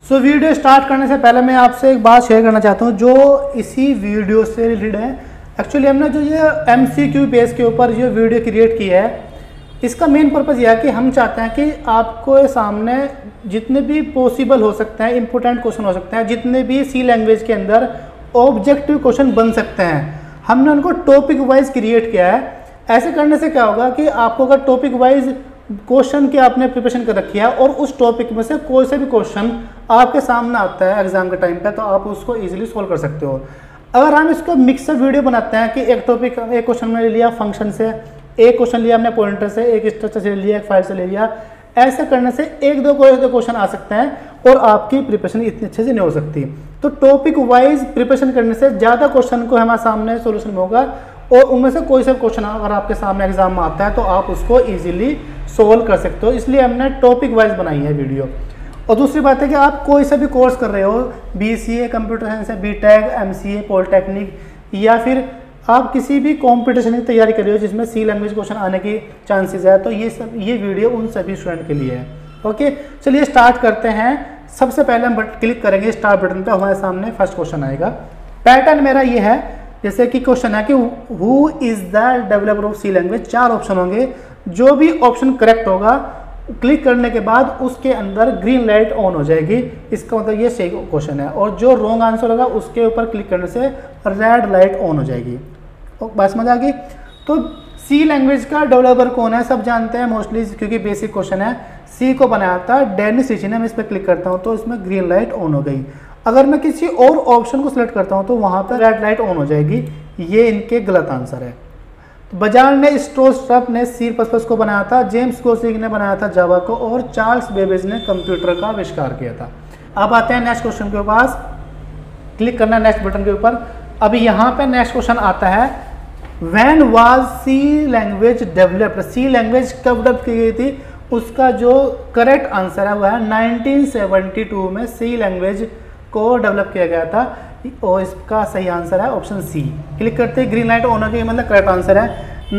Video start करने से पहले मैं आपसे एक बात शेयर करना चाहता हूँ जो इसी वीडियो से रिलेटेड है। एक्चुअली हमने जो ये MCQ बेस के ऊपर जो वीडियो क्रिएट की है, इसका मेन पर्पज़ यह है कि हम चाहते हैं कि आपको सामने जितने भी पॉसिबल हो सकते हैं, इंपॉर्टेंट क्वेश्चन हो सकते हैं, जितने भी सी लैंग्वेज के अंदर ऑब्जेक्टिव क्वेश्चन बन सकते हैं, हमने उनको टॉपिक वाइज क्रिएट किया है। ऐसे करने से क्या होगा कि आपको अगर टॉपिक वाइज क्वेश्चन की आपने प्रिपरेशन कर रखी है और उस टॉपिक में से कोई से भी क्वेश्चन आपके सामने आता है एग्जाम के टाइम पे, तो आप उसको इजीली सोल्व कर सकते हो। अगर हम इसको मिक्सर वीडियो बनाते हैं कि एक टॉपिक, एक क्वेश्चन में ले लिया फंक्शन से, एक क्वेश्चन लिया हमने पॉइंटर से, एक स्ट्रक्चर से ले लिया, एक फाइल से ले लिया, ऐसे करने से एक दो क्वेश्चन आ सकते हैं और आपकी प्रिपरेशन इतनी अच्छे से नहीं हो सकती। तो टॉपिक वाइज प्रिपरेशन करने से ज़्यादा क्वेश्चन को हमारे सामने सोल्यूशन में होगा और उनमें से कोई सा क्वेश्चन अगर आपके सामने एग्जाम में आता है तो आप उसको इजीली सोल्व कर सकते हो। इसलिए हमने टॉपिक वाइज बनाई है वीडियो। और दूसरी बात है कि आप कोई सा भी कोर्स कर रहे हो, BCA कंप्यूटर साइंस है, BTech, MCA पॉलिटेक्निक, या फिर आप किसी भी कंपटीशन की तैयारी कर रहे हो जिसमें सी लैंग्वेज क्वेश्चन आने की चांसेस है, तो ये वीडियो उन सभी स्टूडेंट के लिए है। ओके, चलिए स्टार्ट करते हैं। सबसे पहले हम क्लिक करेंगे स्टार्ट बटन पे, हमारे सामने फर्स्ट क्वेश्चन आएगा। पैटर्न मेरा ये है, जैसे कि क्वेश्चन है कि who is the developer of C language, 4 option होंगे। जो भी ऑप्शन करेक्ट होगा क्लिक करने के बाद उसके अंदर ग्रीन लाइट ऑन हो जाएगी, इसका मतलब ये सही क्वेश्चन है। और जो रॉन्ग आंसर होगा उसके ऊपर क्लिक करने से रेड लाइट ऑन हो जाएगी। बस समझ आ गई। तो सी लैंग्वेज का डेवलपर कौन है, सब जानते हैं मोस्टली, क्योंकि बेसिक क्वेश्चन है। सी को बनाया था डेनिस रिची ने। मैं इस पर क्लिक करता हूँ तो इसमें ग्रीन लाइट ऑन हो गई। अगर मैं किसी और ऑप्शन को सिलेक्ट करता हूँ तो वहाँ पर रेड लाइट ऑन हो जाएगी। ये इनके गलत आंसर है। तो बजाज ने, स्ट्रोस्ट्रप ने C++ को बनाया था, जेम्स गोसिक ने बनाया था जावा को, और चार्ल्स बेबेज ने कंप्यूटर का आविष्कार किया था। अब आते हैं नेक्स्ट क्वेश्चन के पास। क्लिक करना नेक्स्ट बटन के ऊपर। अभी यहाँ पे नेक्स्ट क्वेश्चन आता है, when was C language developed, C language कब डेवलप की गई थी। उसका जो करेक्ट आंसर है वह है 1972 में सी लैंग्वेज को डेवलप किया गया था, और इसका सही आंसर है ऑप्शन सी। क्लिक करते ही ग्रीन लाइट ऑन हो गई, मतलब करेक्ट आंसर है।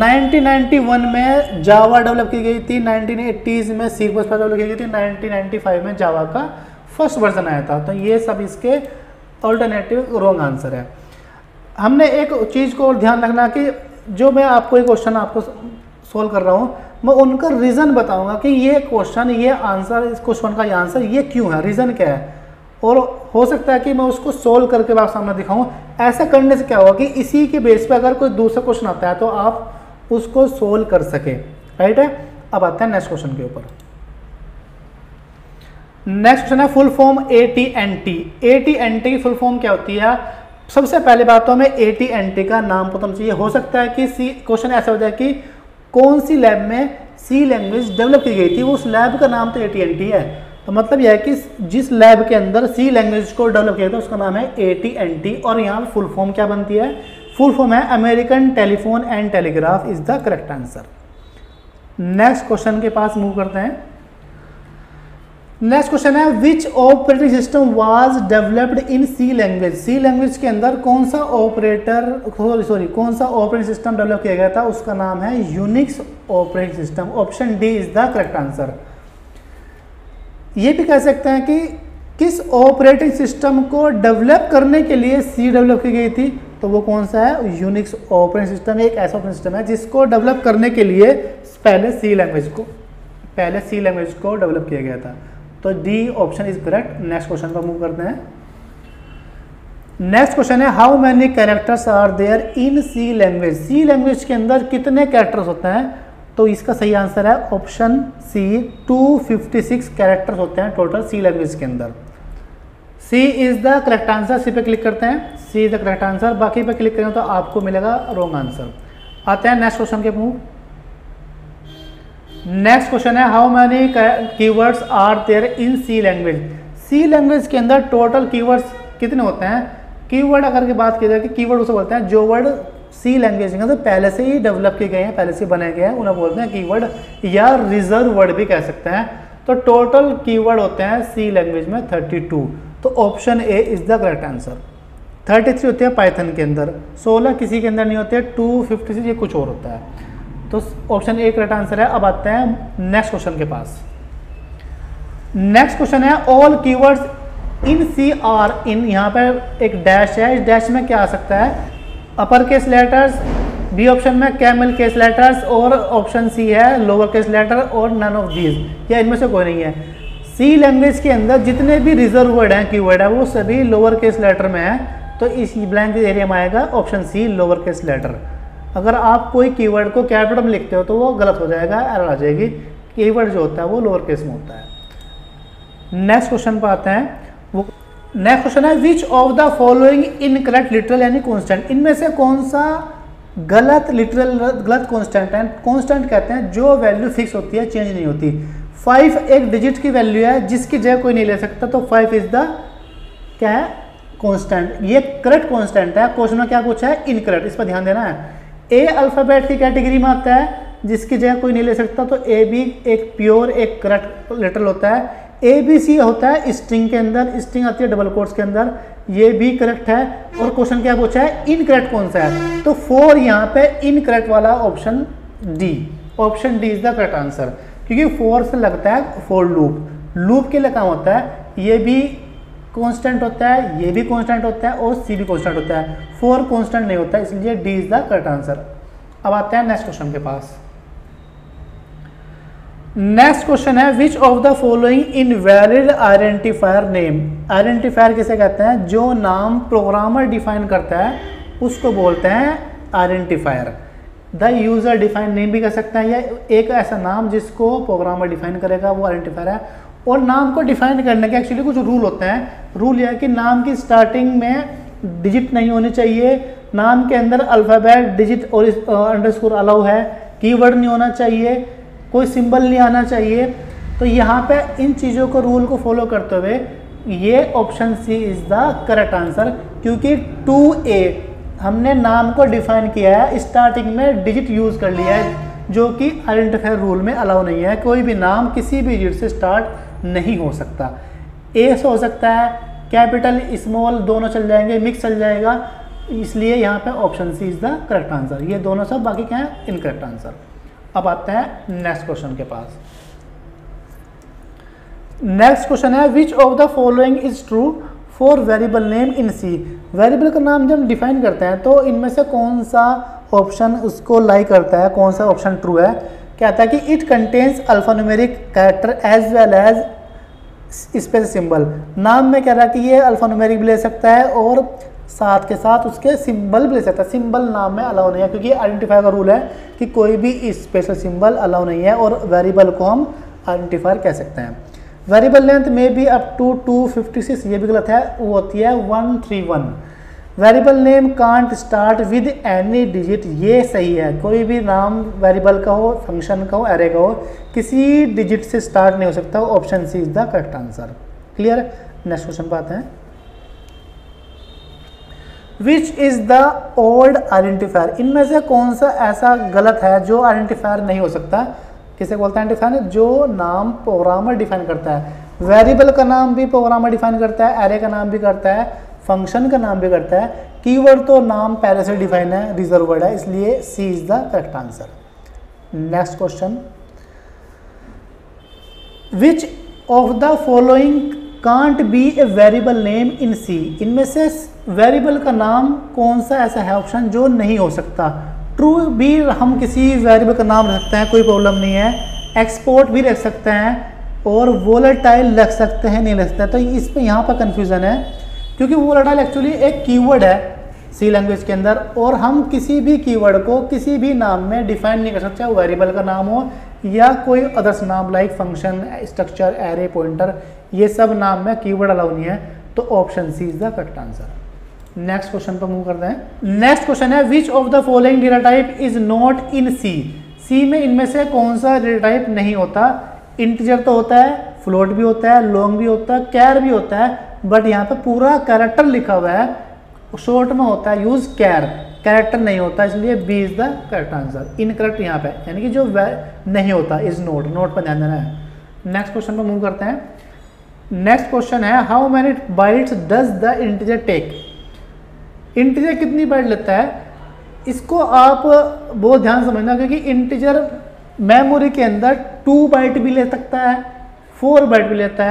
1991 में जावा डेवलप की गई थी, 1980s में C++ डेवलप की गई थी, 1995 में जावा का फर्स्ट वर्जन आया था। तो ये सब इसके ऑल्टरनेटिव रॉन्ग आंसर है। हमने एक चीज़ को ध्यान रखना कि जो मैं आपको एक क्वेश्चन आपको सोल्व कर रहा हूँ, मैं उनका रीज़न बताऊँगा कि ये क्वेश्चन, ये आंसर, इस क्वेश्चन का ये आंसर ये क्यों है, रीज़न क्या है। और हो सकता है कि मैं उसको सोल्व करके आप सामने दिखाऊं। ऐसा करने से क्या होगा कि इसी के बेस पे अगर कोई दूसरा क्वेश्चन आता है तो आप उसको सोल्व कर सके। राइट है। अब आते हैं नेक्स्ट क्वेश्चन के ऊपर। नेक्स्ट क्वेश्चन है फुल फॉर्म AT&T। AT&T की फुल फॉर्म क्या होती है। सबसे पहले बात तो हमें AT&T का नाम पता होना चाहिए। हो सकता है कि क्वेश्चन ऐसा हो जाए कि कौन सी लैब में सी लैंग्वेज डेवलप की गई थी, उस लैब का नाम तो AT&T है। तो मतलब यह है कि जिस लैब के अंदर सी लैंग्वेज को डेवलप किया था उसका नाम है AT&T। और यहाँ पर फुल फॉर्म क्या बनती है, फुल फॉर्म है American telephone and telegraph is the correct answer. Next question के पास मूव करते हैं। नेक्स्ट क्वेश्चन है which operating system was developed in C language. C language के अंदर कौन सा कौन सा ऑपरेटिंग सिस्टम डेवलप किया गया था, उसका नाम है Unix operating system. Option D is the correct answer. ये भी कह सकते हैं कि किस ऑपरेटिंग सिस्टम को डेवलप करने के लिए सी डेवलप की गई थी, तो वो कौन सा है, यूनिक्स ऑपरेटिंग सिस्टम। एक ऐसा ऑपरेटिंग सिस्टम है जिसको डेवलप करने के लिए पहले सी लैंग्वेज को डेवलप किया गया था। तो D option is correct. Next question पर मूव करते हैं। नेक्स्ट क्वेश्चन है how many characters are there in C language. C language के अंदर कितने कैरेक्टर्स होते हैं, तो इसका सही आंसर है ऑप्शन सी, 256 कैरेक्टर्स होते हैं टोटल सी लैंग्वेज के अंदर। C is the correct answer. C पे क्लिक करते हैं, C is the correct answer. बाकी पे क्लिक करें तो आपको मिलेगा रॉन्ग आंसर। आते हैं नेक्स्ट क्वेश्चन के मूव। नेक्स्ट क्वेश्चन है how many keywords are there in C language. C language के अंदर टोटल कीवर्ड्स कितने होते हैं। कीवर्ड अगर की बात की जाए कि कीवर्ड उसे बोलते हैं जो वर्ड सी लैंग्वेज के अंदर पहले से ही डेवलप किए गए हैं, पहले से बने गए हैं, उन्हें बोलते हैं कीवर्ड, या रिजर्व वर्ड भी कह सकते हैं। तो टोटल कीवर्ड होते हैं सी लैंग्वेज में 32। तो option A is the correct answer. 33 होते हैं पाइथन के अंदर, 16 किसी के अंदर नहीं होते, 256 ये कुछ और होता है। तो ऑप्शन ए करेक्ट आंसर है। अब आते हैं नेक्स्ट क्वेश्चन के पास। नेक्स्ट क्वेश्चन है all keywords in C are in, यहाँ पर एक डैश है, इस डैश में क्या आ सकता है, upper case letters, B option में कैमल केस लेटर्स, और ऑप्शन सी है लोअर केस लेटर और नन ऑफ दीज, या इनमें से कोई नहीं है। सी लैंग्वेज के अंदर जितने भी रिजर्व वर्ड हैं, कीवर्ड है, वो सभी लोअर केस लेटर में है, तो इस ब्लैंक एरिया में आएगा option C lower case letter. अगर आप कोई कीवर्ड को कैपिटल में लिखते हो तो वो गलत हो जाएगा, एरर आ जाएगी। कीवर्ड जो होता है वो लोअर केस में होता है। नेक्स्ट क्वेश्चन पर आते हैं। वो नेक्स्ट क्वेश्चन है which of the following incorrect literal यानी कॉन्स्टेंट, इनमें से कौन सा गलत लिटरल गलत कॉन्स्टेंट है। कॉन्स्टेंट कहते हैं जो वैल्यू फिक्स होती है, चेंज नहीं होती। 5 एक डिजिट की वैल्यू है जिसकी जगह कोई नहीं ले सकता, तो 5 इज द क्या है, कॉन्स्टेंट। ये करेक्ट कॉन्स्टेंट है। क्वेश्चन में क्या पूछा है, इनकरेक्ट, इस पर ध्यान देना है। ए अल्फाबेट की कैटेगरी में आता है जिसकी जगह कोई नहीं ले सकता, तो ए भी एक प्योर एक करेक्ट लिटरल होता है। ए बी सी होता है स्ट्रिंग के अंदर, स्ट्रिंग आती है डबल कोट्स के अंदर, ये भी करेक्ट है। और क्वेश्चन क्या पूछा है, इनकरेक्ट कौन सा है, तो 4 यहाँ पे इनकरेक्ट वाला option D, option D is the correct answer, क्योंकि 4 से लगता है फॉर लूप। लूप के लिए काम होता है, ये भी कांस्टेंट होता है, ये भी कांस्टेंट होता है, और सी भी कांस्टेंट होता है। 4 कांस्टेंट नहीं होता, इसलिए D is the correct answer. अब आते हैं नेक्स्ट क्वेश्चन के पास। नेक्स्ट क्वेश्चन है which of the following invalid identifier name. Identifier किसे कहते हैं, जो नाम प्रोग्रामर डिफाइन करता है उसको बोलते हैं identifier. The user define name भी कह सकते हैं, या एक ऐसा नाम जिसको प्रोग्रामर डिफाइन करेगा वो आइडेंटिफायर है। और नाम को डिफाइन करने के एक्चुअली कुछ रूल होते हैं। रूल यह है कि नाम की स्टार्टिंग में डिजिट नहीं होनी चाहिए, नाम के अंदर अल्फ़ाबेट डिजिट और अंडरस्कोर अलाउ है, कीवर्ड नहीं होना चाहिए, कोई सिंबल नहीं आना चाहिए। तो यहाँ पे इन चीज़ों को रूल को फॉलो करते हुए ये option C is the correct answer, क्योंकि 2A हमने नाम को डिफाइन किया है, स्टार्टिंग में डिजिट यूज़ कर लिया है, जो कि आइडेंटिफायर रूल में अलाउ नहीं है। कोई भी नाम किसी भी डिजिट से स्टार्ट नहीं हो सकता। ए से हो सकता है, कैपिटल स्मॉल दोनों चल जाएंगे, मिक्स चल जाएगा, इसलिए यहाँ पे option C is the correct answer. ये दोनों सब बाकी क्या है, इनकरेक्ट आंसर। अब आते हैं नेक्स्ट क्वेश्चन के पास। नेक्स्ट क्वेश्चन है which of the following is true for variable name in C. Variable का नाम जब डिफाइन करते हैं तो इनमें से कौन सा ऑप्शन उसको लाइक करता है, कौन सा ऑप्शन ट्रू है। कहता है कि it contains alphanumeric character as well as space symbol. नाम में कह रहा है कि ये अल्फान्यूमेरिक भी ले सकता है और साथ के साथ उसके सिंबल भी ले सकता है। सिंबल नाम में अलाउ नहीं है, क्योंकि आइडेंटिफायर का रूल है कि कोई भी स्पेशल सिंबल अलाउ नहीं है, और वेरिएबल को हम आइडेंटिफायर कह सकते हैं। वेरिएबल लेंथ में भी अप टू 256, ये भी गलत है, वो होती है 131। Variable name can't start with any digit, ये सही है। कोई भी नाम वेरिएबल का हो, फंक्शन का हो, एरे का हो, किसी डिजिट से स्टार्ट नहीं हो सकता। Option C is the correct answer. Clear. Next question पर आते हैं। Which is the old identifier, इनमें से कौन सा ऐसा गलत है जो आइडेंटिफायर नहीं हो सकता। किसे बोलते हैं आइडेंटिफायर, जो नाम प्रोग्रामर डिफाइन करता है। वेरिएबल का नाम भी प्रोग्रामर डिफाइन करता है, एरे का नाम भी करता है, फंक्शन का नाम भी करता है। कीवर्ड तो नाम पहले से डिफाइन है, रिजर्व वर्ड है, इसलिए C is the correct answer. Next question, which of the following can't be a variable name in C. इनमें से वेरिएबल का नाम कौन सा ऐसा है ऑप्शन जो नहीं हो सकता। ट्रू भी हम किसी वेरिएबल का नाम रख सकते हैं, कोई प्रॉब्लम नहीं है। एक्सपोर्ट भी रख सकते हैं, और वोलेटाइल रख सकते हैं, नहीं रख सकते हैं। तो इस पर यहाँ पर कन्फ्यूज़न है, क्योंकि वोलेटाइल एक्चुअली एक कीवर्ड है सी लैंग्वेज के अंदर, और हम किसी भी कीवर्ड को किसी भी नाम में डिफाइन नहीं कर सकते, चाहे वेरिएबल का नाम हो या कोई अदर्स नाम like function, structure, array, pointer, ये सब नाम में कीवर्ड अलाउ नहीं है। तो option C is the correct answer. Next question पर मूव करते हैं। नेक्स्ट क्वेश्चन है which of the following data type is not in C. C में इनमें से कौन सा डेटा टाइप नहीं होता। इंटीजर तो होता है, फ्लोट भी होता है, लॉन्ग भी होता है, कैर भी होता है, बट यहाँ पे पूरा कैरेक्टर लिखा हुआ है, शॉर्ट में होता है यूज कैर, कैरेक्टर नहीं होता, इसलिए B is the correct answer. Incorrect यहाँ पे यानी कि जो नहीं होता इज नोट, नोट पर ध्यान देना है। नेक्स्ट क्वेश्चन पर मूव करते हैं। नेक्स्ट क्वेश्चन है how many bytes does the integer take. Integer कितनी बाइट लेता है, इसको आप बहुत ध्यान समझना, क्योंकि इंटीजर मेमोरी के अंदर 2 बाइट भी ले सकता है, 4 बाइट भी लेता है,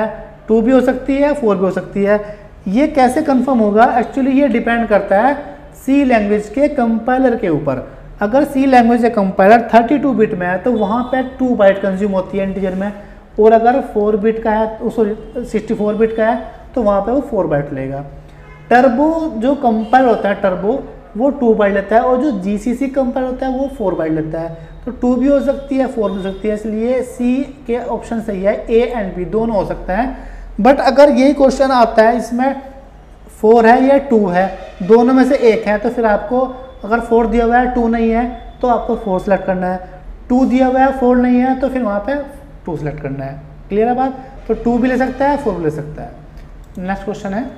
2 भी हो सकती है, 4 भी हो सकती है। ये कैसे कंफर्म होगा? एक्चुअली ये डिपेंड करता है सी लैंग्वेज के कंपाइलर के ऊपर। अगर सी लैंग्वेज का कंपाइलर 32 बिट में है तो वहाँ पे 2 बाइट कंज्यूम होती है इंटीजर में, और अगर 4 बिट का है, सॉरी 64 बिट का है तो वहाँ पे वो 4 बाइट लेगा। टर्बो जो कंपाइलर होता है टर्बो, वो 2 बाइट लेता है, और जो जीसीसी कंपाइलर होता है वो 4 बाइट लेता है। तो 2 भी हो सकती है, 4 भी हो सकती है, इसलिए सी के ऑप्शन सही है, ए एंड बी दोनों हो सकता है। बट अगर यही क्वेश्चन आता है इसमें 4 है या 2 है, दोनों में से एक है, तो फिर आपको अगर 4 दिया हुआ है 2 नहीं है तो आपको 4 सेलेक्ट करना है, 2 दिया हुआ है 4 नहीं है तो फिर वहाँ पे 2 सेलेक्ट करना है। क्लियर है बात? तो 2 भी ले सकता है, 4 भी ले सकता है। नेक्स्ट क्वेश्चन है,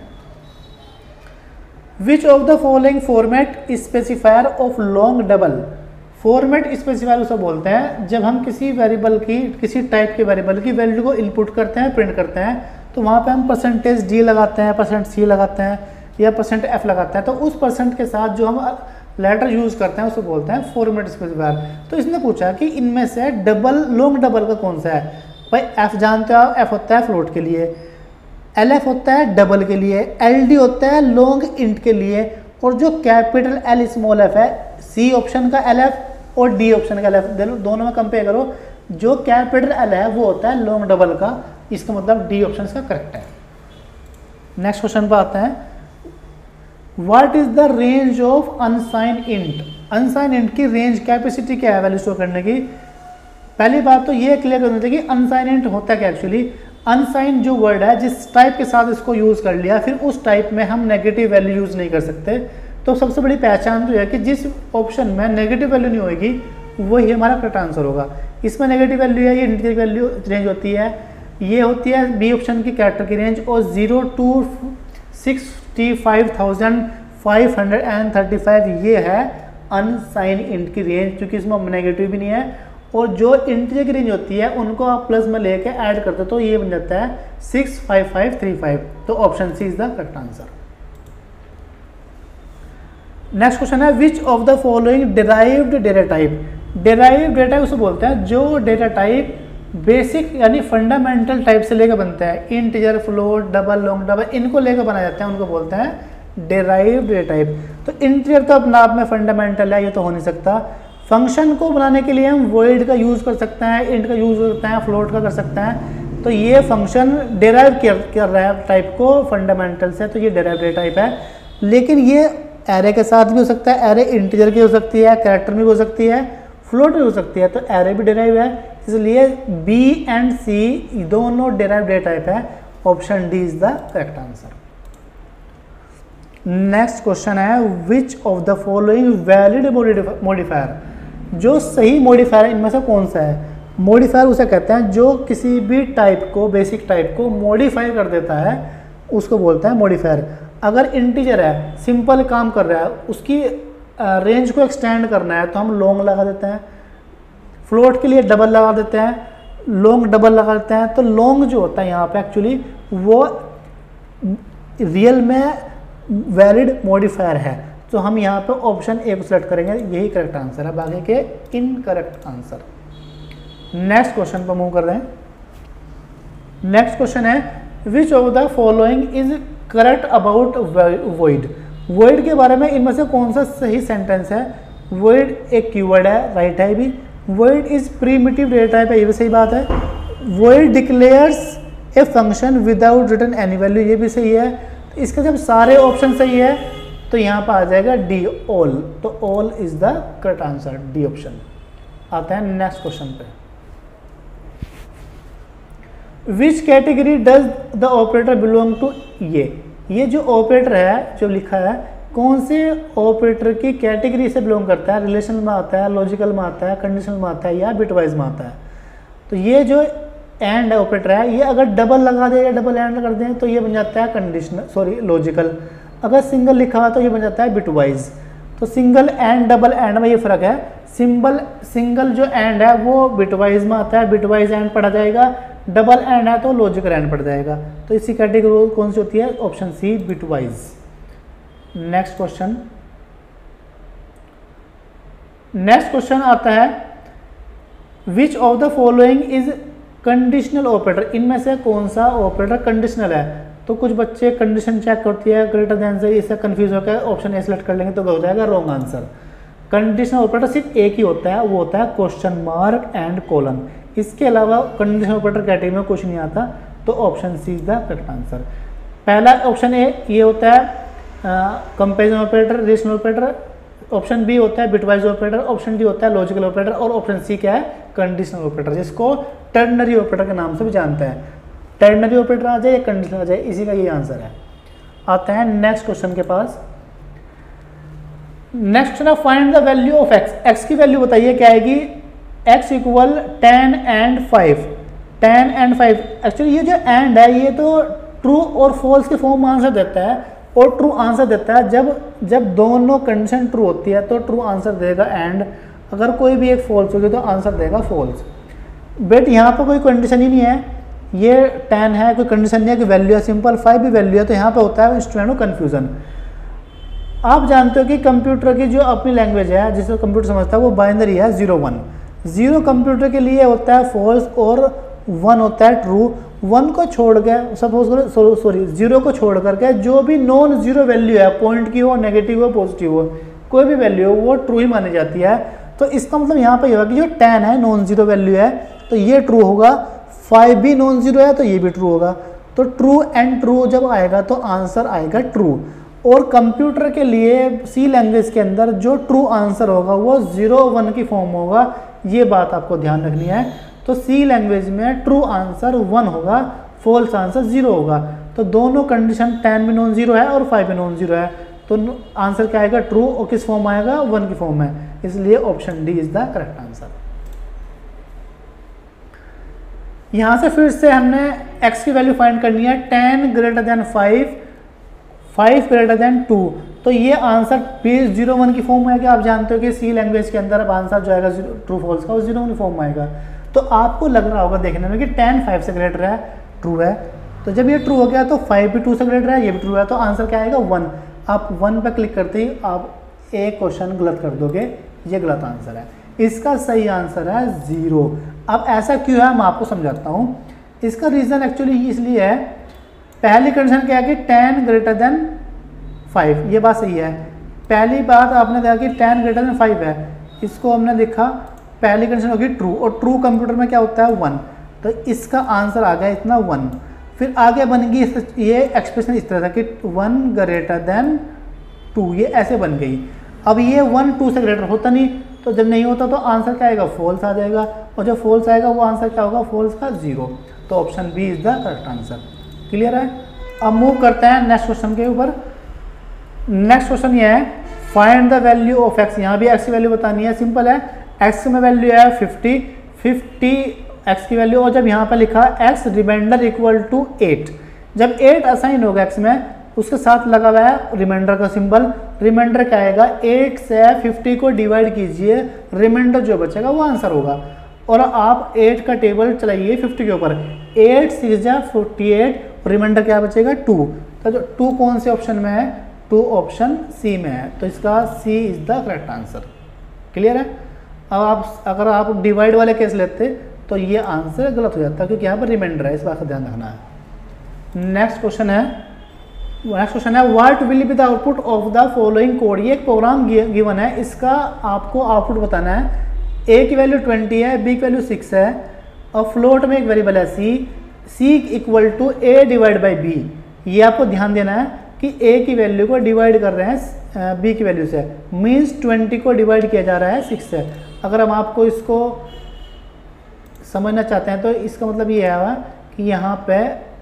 which of the following format specifier of long double. Format specifier उसे बोलते हैं जब हम किसी वेरिएबल की, किसी टाइप के वेरिएबल की वैल्यू को इनपुट करते हैं, प्रिंट करते हैं, तो वहाँ पे हम %d लगाते हैं, %c लगाते हैं या %f लगाते हैं, तो उस % के साथ जो हम लेटर यूज़ करते हैं उसे बोलते हैं फॉर्मेट स्पेसिफायर। तो इसने पूछा कि इनमें से डबल, लॉन्ग डबल का कौन सा है? भाई f जानते हो, f होता है फ्लोट के लिए, LF होता है डबल के लिए, LD होता है लॉन्ग इंट के लिए, और जो कैपिटल L स्मॉल f है, C ऑप्शन का LF और D ऑप्शन का LF दोनों में कंपेयर करो, जो कैपिटल L है वो होता है लॉन्ग डबल का, इसका मतलब D ऑप्शन का करेक्ट है। नेक्स्ट क्वेश्चन पर आते हैं, what is the range of unsign int. Unsign int की रेंज कैपेसिटी क्या है वैल्यू स्टोर करने की? पहली बात तो ये क्लियर करनी चाहिए कि अनसाइन इंट होता क्या एक्चुअली। अनसाइन जो वर्ड है, जिस टाइप के साथ इसको यूज़ कर लिया फिर उस टाइप में हम नेगेटिव वैल्यू यूज़ नहीं कर सकते। तो सबसे बड़ी पहचान तो है कि जिस ऑप्शन में नेगेटिव वैल्यू नहीं होगी वही हमारा करेक्ट आंसर होगा। इसमें नेगेटिव वैल्यू है, ये इंटीजर वैल्यू रेंज होती है, ये होती है बी ऑप्शन की कैरेक्टर की रेंज, और 0 to 65,535 ये है अनसाइन इंट की रेंज, क्योंकि इसमें नेगेटिव भी नहीं है, और जो इंटीजर की रेंज होती है उनको आप प्लस में लेके ऐड करते हो तो ये बन जाता है 65535। तो option C is the correct answer. Next question है, which of the following derived data type. Derived data उसे बोलते हैं जो डेटा टाइप बेसिक यानी फंडामेंटल टाइप से लेकर बनते हैं, integer, float, double, long double, इनको लेकर बनाए जाते हैं, उनको बोलते हैं डिराइव्ड डेटा टाइप। तो इंटीजर तो अपने आप में फंडामेंटल है, ये तो हो नहीं सकता। फंक्शन को बनाने के लिए हम वॉइड का यूज़ कर सकते हैं, इंट का यूज़ कर सकते हैं, फ्लोट का कर सकते हैं। तो ये फंक्शन डिराइव कर रहा है टाइप को फंडामेंटल से, तो ये डिराइव डेटा टाइप है। लेकिन ये एरे के साथ भी हो सकता है, एरे इंटीजर की हो सकती है, कैरेक्टर में भी हो सकती है, फ्लोट भी हो सकती है, तो एरे भी डिराइव है, इसलिए बी एंड सी दोनों डिराइव डेटा टाइप है। Option D is the correct answer. Next question है, which of the following valid modifier. जो सही मॉडिफायर इनमें से कौन सा है? मॉडिफायर उसे कहते हैं जो किसी भी टाइप को, बेसिक टाइप को मॉडिफाई कर देता है, उसको बोलते हैं मॉडिफायर। अगर इंटीजर है, सिंपल काम कर रहा है, उसकी रेंज को एक्सटेंड करना है तो हम लॉन्ग लगा देते हैं, फ्लोट के लिए डबल लगा देते हैं, लॉन्ग डबल लगा देते हैं। तो लॉन्ग जो होता है यहाँ पे एक्चुअली वो रियल में वैलिड मॉडिफायर है, तो हम यहाँ पे ऑप्शन ए को सिलेक्ट करेंगे, यही करेक्ट आंसर है, बाकी के इनकरेक्ट आंसर। नेक्स्ट क्वेश्चन पर मूव कर रहे हैं। नेक्स्ट क्वेश्चन है, which of the following is correct about void. Void के बारे में इनमें से कौन सा सही सेंटेंस है? वॉइड एक कीवर्ड है, राइट है भी। Void is primitive data type है, ये भी सही बात है। Void declares a function without return any value, ये भी सही है। तो इसके जब सारे ऑप्शन सही है तो यहाँ पर आ जाएगा डी, ऑल। तो all is the correct answer, D option. आता है नेक्स्ट क्वेश्चन पे, which category does the operator belong to. ये जो ऑपरेटर है जो लिखा है, कौन से ऑपरेटर की कैटेगरी से बिलोंग करता है? रिलेशन में आता है, लॉजिकल में आता है, कंडीशनल में आता है, या बिटवाइज में आता है? तो ये जो एंड ऑपरेटर है, ये अगर डबल लगा दे या डबल एंड कर दें तो ये बन जाता है कंडीशनल, सॉरी लॉजिकल। अगर सिंगल लिखा हुआ तो ये बन जाता है बिटवाइज। तो सिंगल एंड डबल एंड में ये फ़र्क है। सिंगल जो एंड है वो बिटवाइज में आता है, बिटवाइज एंड पढ़ा जाएगा। डबल एंड है तो लॉजिकल एंड पढ़ जाएगा। तो इसी कैटेगरी कौन सी होती है? Option C, bitwise. Next question. Next question आता है, which of the following is conditional operator, इनमें से कौन सा ऑपरेटर कंडीशनल है? तो कुछ बच्चे कंडीशन चेक करती है ग्रेटर देन से, इससे कंफ्यूज होकर ऑप्शन ए सेलेक्ट कर लेंगे तो हो जाएगा रॉन्ग आंसर। कंडीशनल ऑपरेटर सिर्फ एक ही होता है, वो होता है क्वेश्चन मार्क एंड कोलन। इसके अलावा कंडीशनल ऑपरेटर कैटेगरी में कुछ नहीं आता, तो option C is the correct answer. पहला ऑप्शन ए ये होता है comparison operator, relational operator. Option B होता है बिटवाइज ऑपरेटर, ऑप्शन डी होता है लॉजिकल ऑपरेटर, और ऑप्शन सी क्या है? कंडीशनल ऑपरेटर, जिसको टर्नरी ऑपरेटर के नाम से भी जानते हैं। टर्नरी ऑपरेटर आ जाए या कंडीशनल आ जाए, इसी का ये आंसर है। आते हैं नेक्स्ट क्वेश्चन के पास। नेक्स्ट ना, find the value of X. X की वैल्यू बताइए क्या आएगी? X equal 10 and 5। 10 and 5, actually ये जो एंड है ये तो ट्रू और फॉल्स के फॉर्म में आंसर देता है, और ट्रू आंसर देता है जब दोनों कंडीशन ट्रू होती है तो ट्रू आंसर देगा एंड, अगर कोई भी एक फॉल्स होगी तो आंसर देगा फॉल्स। बट यहाँ पर कोई कंडीशन ही नहीं है, ये 10 है, कोई कंडीशन नहीं है कि वैल्यू है, सिंपल 5 भी वैल्यू है, तो यहाँ पे होता है स्टूडेंट को कन्फ्यूजन। आप जानते हो कि कंप्यूटर की जो अपनी लैंग्वेज है जिसको कंप्यूटर समझता है वो बाइनरी है 0-1। 0 कंप्यूटर के लिए होता है फॉल्स और 1 होता है ट्रू। 1 को छोड़ के सपोज करो, सॉरी 0 को छोड़ करके जो भी नॉन जीरो वैल्यू है, पॉइंट की हो, नेगेटिव हो, पॉजिटिव हो, कोई भी वैल्यू हो वो ट्रू ही मानी जाती है। तो इसका मतलब यहाँ पे ये होगा कि जो 10 है नॉन जीरो वैल्यू है तो ये ट्रू होगा, 5 भी नॉन जीरो है तो ये भी ट्रू होगा। तो ट्रू एंड ट्रू जब आएगा तो आंसर आएगा ट्रू। और कंप्यूटर के लिए सी लैंग्वेज के अंदर जो ट्रू आंसर होगा वो 0-1 की फॉर्म होगा, ये बात आपको ध्यान रखनी है। तो सी लैंग्वेज में ट्रू आंसर 1 होगा, फॉल्स आंसर 0 होगा। तो दोनों कंडीशन 10 भी नॉन जीरो है और 5 भी नॉन जीरो है, तो आंसर क्या आएगा? ट्रू। और किस फॉर्म आएगा? 1 की फॉर्म में, इसलिए option D is the correct answer. यहां से फिर से हमने x की वैल्यू फाइंड करनी है। 10 ग्रेटर देन 5, 5 ग्रेटर देन 2, तो ये आंसर भी 0-1 की फॉर्म में है। कि आप जानते हो कि सी लैंग्वेज के अंदर अब आंसर जो आएगा ट्रू फॉल्स का वो 0-1 की फॉर्म में आएगा। तो आपको लग रहा होगा देखने में कि 10 5 से ग्रेटर है, ट्रू है। तो जब ये ट्रू हो गया तो 5 भी 2 से ग्रेटर है, ये भी ट्रू है, तो आंसर क्या आएगा? 1। आप 1 पर क्लिक करते ही आप एक क्वेश्चन गलत कर दोगे, ये गलत आंसर है। इसका सही आंसर है 0। अब ऐसा क्यों है मैं आपको समझाता हूँ। इसका रीज़न एक्चुअली इसलिए है, पहली कंडीशन क्या है कि 10 ग्रेटर देन 5, ये बात सही है। पहली बात आपने देखा कि 10 ग्रेटर देन 5 है, इसको हमने देखा पहली कंडीशन होगी ट्रू, और ट्रू कंप्यूटर में क्या होता है? 1। तो इसका आंसर आ गया इतना 1। फिर आगे बन गई ये एक्सप्रेशन इस तरह था कि 1 ग्रेटर देन 2, ये ऐसे बन गई। अब ये 1 2 से ग्रेटर होता नहीं, तो जब नहीं होता तो आंसर क्या आएगा? फॉल्स आ जाएगा, और जब फॉल्स आएगा वो आंसर क्या होगा? फॉल्स का 0। तो option B is the correct answer. Clear है? अब मूव करते हैं नेक्स्ट क्वेश्चन के ऊपर। नेक्स्ट क्वेश्चन ये है, find the value of X. यहाँ भी एक्स की वैल्यू बतानी है, सिंपल है। एक्स में वैल्यू है 50 एक्स की वैल्यू, और जब यहाँ पर लिखा एक्स रिमाइंडर इक्वल टू 8, जब 8 असाइन होगा एक्स में, उसके साथ लगा हुआ है रिमाइंडर का सिंबल। रिमाइंडर क्या आएगा? 8 से 50 को डिवाइड कीजिए, रिमाइंडर जो बचेगा वो आंसर होगा। और आप 8 का टेबल चलाइए 50 के ऊपर, 8 6 जा 48, रिमाइंडर क्या बचेगा? 2। तो जो 2 कौन से ऑप्शन में है? 2 ऑप्शन सी में है, तो इसका C is the correct answer. Clear है? अब अगर आप डिवाइड वाले केस लेते तो ये आंसर गलत हो जाता, क्योंकि यहाँ पर रिमाइंडर है, इस बात का ध्यान रखना है। नेक्स्ट क्वेश्चन है what will be the output of the following code. ये एक प्रोग्राम गिवन है, इसका आपको आउटपुट बताना है। ए की वैल्यू 20 है, बी की वैल्यू 6 है, और फ्लोट में एक वेरिएबल है C equal to A divide by B. ये आपको ध्यान देना है कि ए की वैल्यू को डिवाइड कर रहे हैं बी की वैल्यू से, मीन्स 20 को डिवाइड किया जा रहा है 6 से। अगर हम आपको इसको समझना चाहते हैं तो इसका मतलब ये है कि यहाँ पे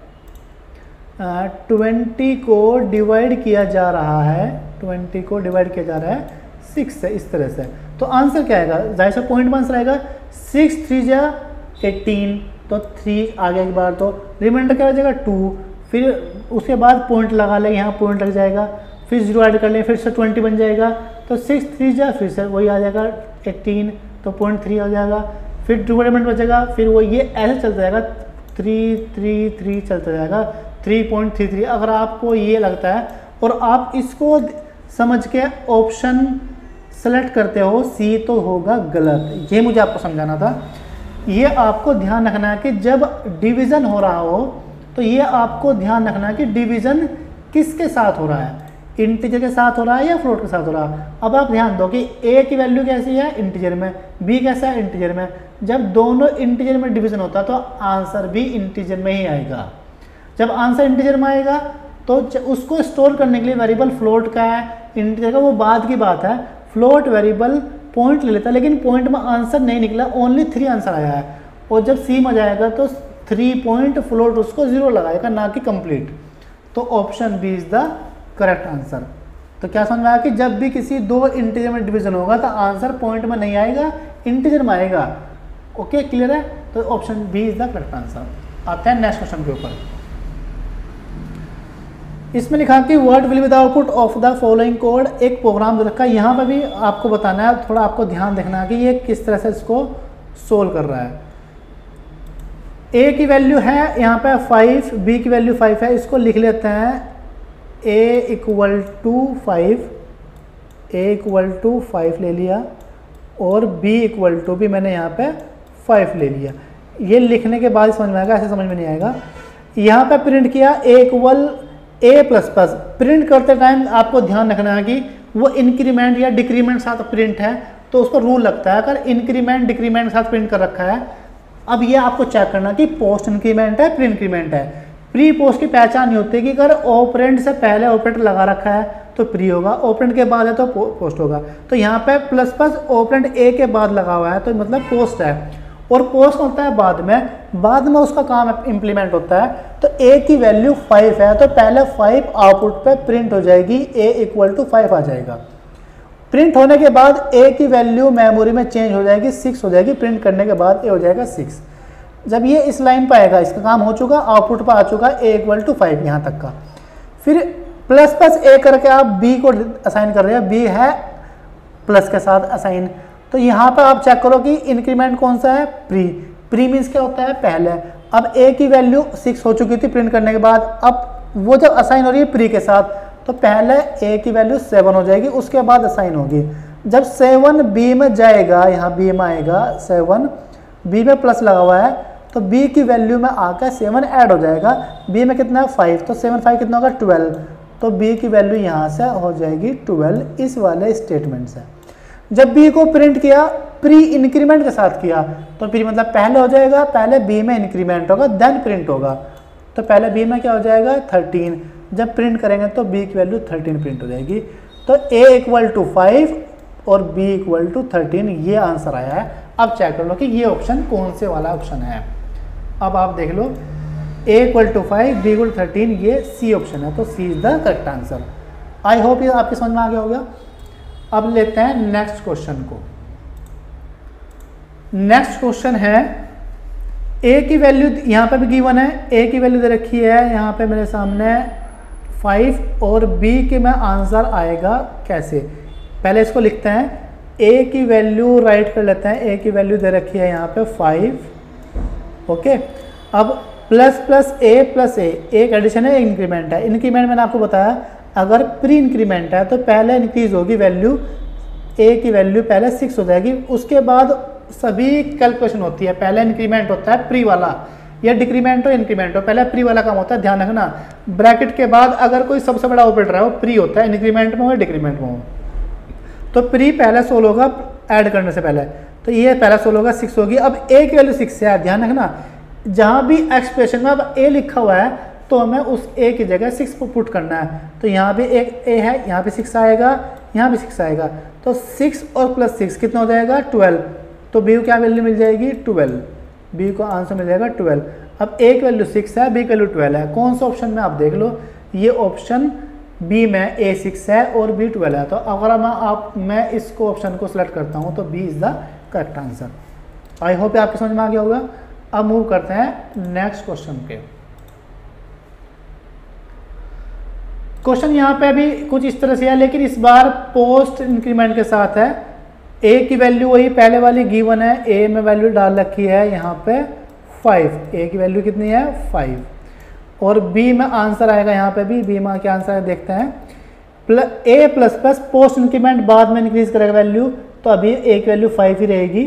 20 को डिवाइड किया जा रहा है, 20 को डिवाइड किया जा रहा है 6 से, इस तरह से। तो आंसर क्या आएगा? जाहिर सा पॉइंट में आंसर आएगा 6 3 जा 18, तो 3 आगे एक बार, तो रिमाइंडर क्या हो जाएगा 2, फिर उसके बाद पॉइंट लगा ले, यहाँ पॉइंट लग जाएगा, फिर 0 ऐड कर लें, फिर से 20 बन जाएगा, तो 6 3 जा फिर से वही आ जाएगा 18, तो 0.3 आ जाएगा, फिर 2 एलिमेंट बचेगा, फिर वो ये ऐसे चलता जाएगा 3 3 3 चलता जाएगा 3.33। अगर आपको ये लगता है और आप इसको समझ के ऑप्शन सेलेक्ट करते हो सी, तो होगा गलत। ये मुझे आपको समझाना था। ये आपको ध्यान रखना है कि जब डिवीज़न हो रहा हो तो ये आपको ध्यान रखना है कि डिवीज़न किसके साथ हो रहा है, इंटीजर के साथ हो रहा है या फ्लोट के साथ हो रहा है। अब आप ध्यान दो कि ए की वैल्यू कैसी है, इंटीजर में, बी कैसा है, इंटीजर में। जब दोनों इंटीजर में डिवीज़न होता है तो आंसर भी इंटीजर में ही आएगा। जब आंसर इंटीजर में आएगा तो उसको स्टोर करने के लिए वेरिएबल फ्लोट का है, इंटीजर का, वो बाद की बात है। फ्लोट वेरिएबल पॉइंट ले लेता है, लेकिन पॉइंट में आंसर नहीं निकला, ओनली 3 आंसर आया है। और जब सी में जाएगा तो 3 पॉइंट फ्लोट उसको 0 लगाएगा, ना कि कंप्लीट। तो option B is the correct answer. तो क्या समझ में आया कि जब भी किसी दो इंटीजर में डिवीजन होगा तो आंसर पॉइंट में नहीं आएगा, इंटीजर में आएगा। ओके, क्लियर है? तो option B is the correct answer. आते हैं नेक्स्ट क्वेश्चन के ऊपर। इसमें लिखा कि what will be the output of the following code. एक प्रोग्राम रखा है, यहाँ पर भी आपको बताना है, थोड़ा आपको ध्यान देखना है कि ये किस तरह से इसको सोल्व कर रहा है। ए की वैल्यू है यहाँ पे 5, बी की वैल्यू 5 है। इसको लिख लेते हैं ए इक्वल टू 5 ले लिया और बी इक्वल टू भी मैंने यहाँ पे 5 ले लिया। ये लिखने के बाद समझ में आएगा, ऐसे समझ में नहीं आएगा। यहाँ पे प्रिंट किया A equal A plus plus. Print करते टाइम आपको ध्यान रखना है कि वो इंक्रीमेंट या डिक्रीमेंट साथ प्रिंट है तो उसको रूल लगता है। अगर इंक्रीमेंट डिक्रीमेंट साथ प्रिंट कर रखा है, अब ये आपको चेक करना कि पोस्ट इंक्रीमेंट है, प्री इंक्रीमेंट है। प्री पोस्ट की पहचान नहीं होती कि अगर ऑपरेंड से पहले ऑपरेटर लगा रखा है तो प्री होगा, ऑपरेंड के बाद है तो पोस्ट होगा। तो यहाँ पे प्लस प्लस ऑपरेंड ए के बाद लगा हुआ है तो मतलब पोस्ट है, और पोस्ट होता है बाद में उसका काम इंप्लीमेंट होता है। तो ए की वैल्यू 5 है तो पहले 5 आउटपुट पे प्रिंट हो जाएगी, ए इक्वल टू 5 आ जाएगा। प्रिंट होने के बाद ए की वैल्यू मेमोरी में चेंज हो जाएगी, 6 हो जाएगी। प्रिंट करने के बाद ए हो जाएगा 6। जब ये इस लाइन पर आएगा, इसका काम हो चुका, आउटपुट पर आ चुका ए इक्वल टू 5 यहाँ तक का। फिर प्लस प्लस ए करके आप बी को असाइन कर रहे हैं, बी है प्लस के साथ असाइन। तो यहाँ पर आप चेक करो कि इंक्रीमेंट कौन सा है, प्री मीन्स क्या होता है, पहले। अब ए की वैल्यू 6 हो चुकी थी प्रिंट करने के बाद, अब वो जब असाइन हो रही है प्री के साथ तो पहले ए की वैल्यू 7 हो जाएगी, उसके बाद असाइन होगी। जब 7 बी में जाएगा, यहाँ बी में आएगा 7, बी में प्लस लगा हुआ है तो बी की वैल्यू में आकर 7 ऐड हो जाएगा। बी में कितना है 5, तो 7 5 कितना होगा 12, तो बी की वैल्यू यहाँ से हो जाएगी 12 इस वाले स्टेटमेंट से। जब बी को प्रिंट किया प्री इंक्रीमेंट के साथ किया तो प्री मतलब पहले हो जाएगा, पहले बी में इंक्रीमेंट होगा देन प्रिंट होगा। तो पहले बी में क्या हो जाएगा 13, जब प्रिंट करेंगे तो बी की वैल्यू 13 प्रिंट हो जाएगी। तो ए इक्वल टू 5 और बी इक्वल टू 13 ये आंसर आया है। अब चेक कर लो कि ये ऑप्शन कौन से वाला ऑप्शन है। अब आप देख लो A equal to 5 B equal to 13 ये सी ऑप्शन है, तो C is the correct answer. I hope ये आपके समझ में आ गया होगा। अब लेते हैं नेक्स्ट क्वेश्चन को। नेक्स्ट क्वेश्चन है ए की वैल्यू यहाँ पे भी गिवन है, ए की वैल्यू दे रखी है यहाँ पे मेरे सामने 5 और बी के में आंसर आएगा कैसे। पहले इसको लिखते हैं, ए की वैल्यू राइट कर लेते हैं। ए की वैल्यू दे रखी है यहाँ पे 5। ओके, अब plus plus A plus A, एक एडिशन है, इंक्रीमेंट है। इंक्रीमेंट मैंने आपको बताया अगर प्री इंक्रीमेंट है तो पहले इंक्रीज होगी वैल्यू, ए की वैल्यू पहले 6 हो जाएगी, उसके बाद सभी कैलकुलेशन होती है। पहले इंक्रीमेंट होता है प्री वाला, या डिक्रीमेंट हो इंक्रीमेंट हो, पहले प्री वाला काम होता है, ध्यान रखना। ब्रैकेट के बाद अगर कोई सबसे बड़ा ऑपरेटर है वो प्री होता है, इंक्रीमेंट में हो डिक्रीमेंट में हो। तो प्री पहले 16 होगा ऐड करने से पहले, तो ये पहला 16 होगा 6 होगी। अब ए की वैल्यू 6 है, ध्यान रखना। जहाँ भी एक्सप्रेशन में अब ए लिखा हुआ है तो हमें उस ए की जगह 6 को पुट करना है। तो यहाँ भी एक ए है, यहाँ पे 6 आएगा, यहाँ भी 6 आएगा, तो 6 और प्लस 6 कितना हो जाएगा 12। तो बी को क्या वैल्यू मिल जाएगी 12, बी को आंसर मिल जाएगा 12। अब ए की वैल्यू 6 है, बी की वैल्यू 12 है। कौन सा ऑप्शन में आप देख लो, ये ऑप्शन बी में ए 6 है और बी 12 है। तो अगर मैं इसको ऑप्शन को सिलेक्ट करता हूँ तो B is the correct answer. I hope आपके समझ में आ गया होगा। अब मूव करते हैं नेक्स्ट क्वेश्चन के। क्वेश्चन यहाँ पे भी कुछ इस तरह से है, लेकिन इस बार पोस्ट इंक्रीमेंट के साथ है। ए की वैल्यू वही पहले वाली गिवन है, ए में वैल्यू डाल रखी है यहाँ पे 5, ए की वैल्यू कितनी है 5, और बी में आंसर आएगा यहाँ पे भी, बी में क्या आंसर है देखते हैं। A plus plus post increment बाद में इंक्रीज करेगा वैल्यू, तो अभी ए की वैल्यू 5 ही रहेगी।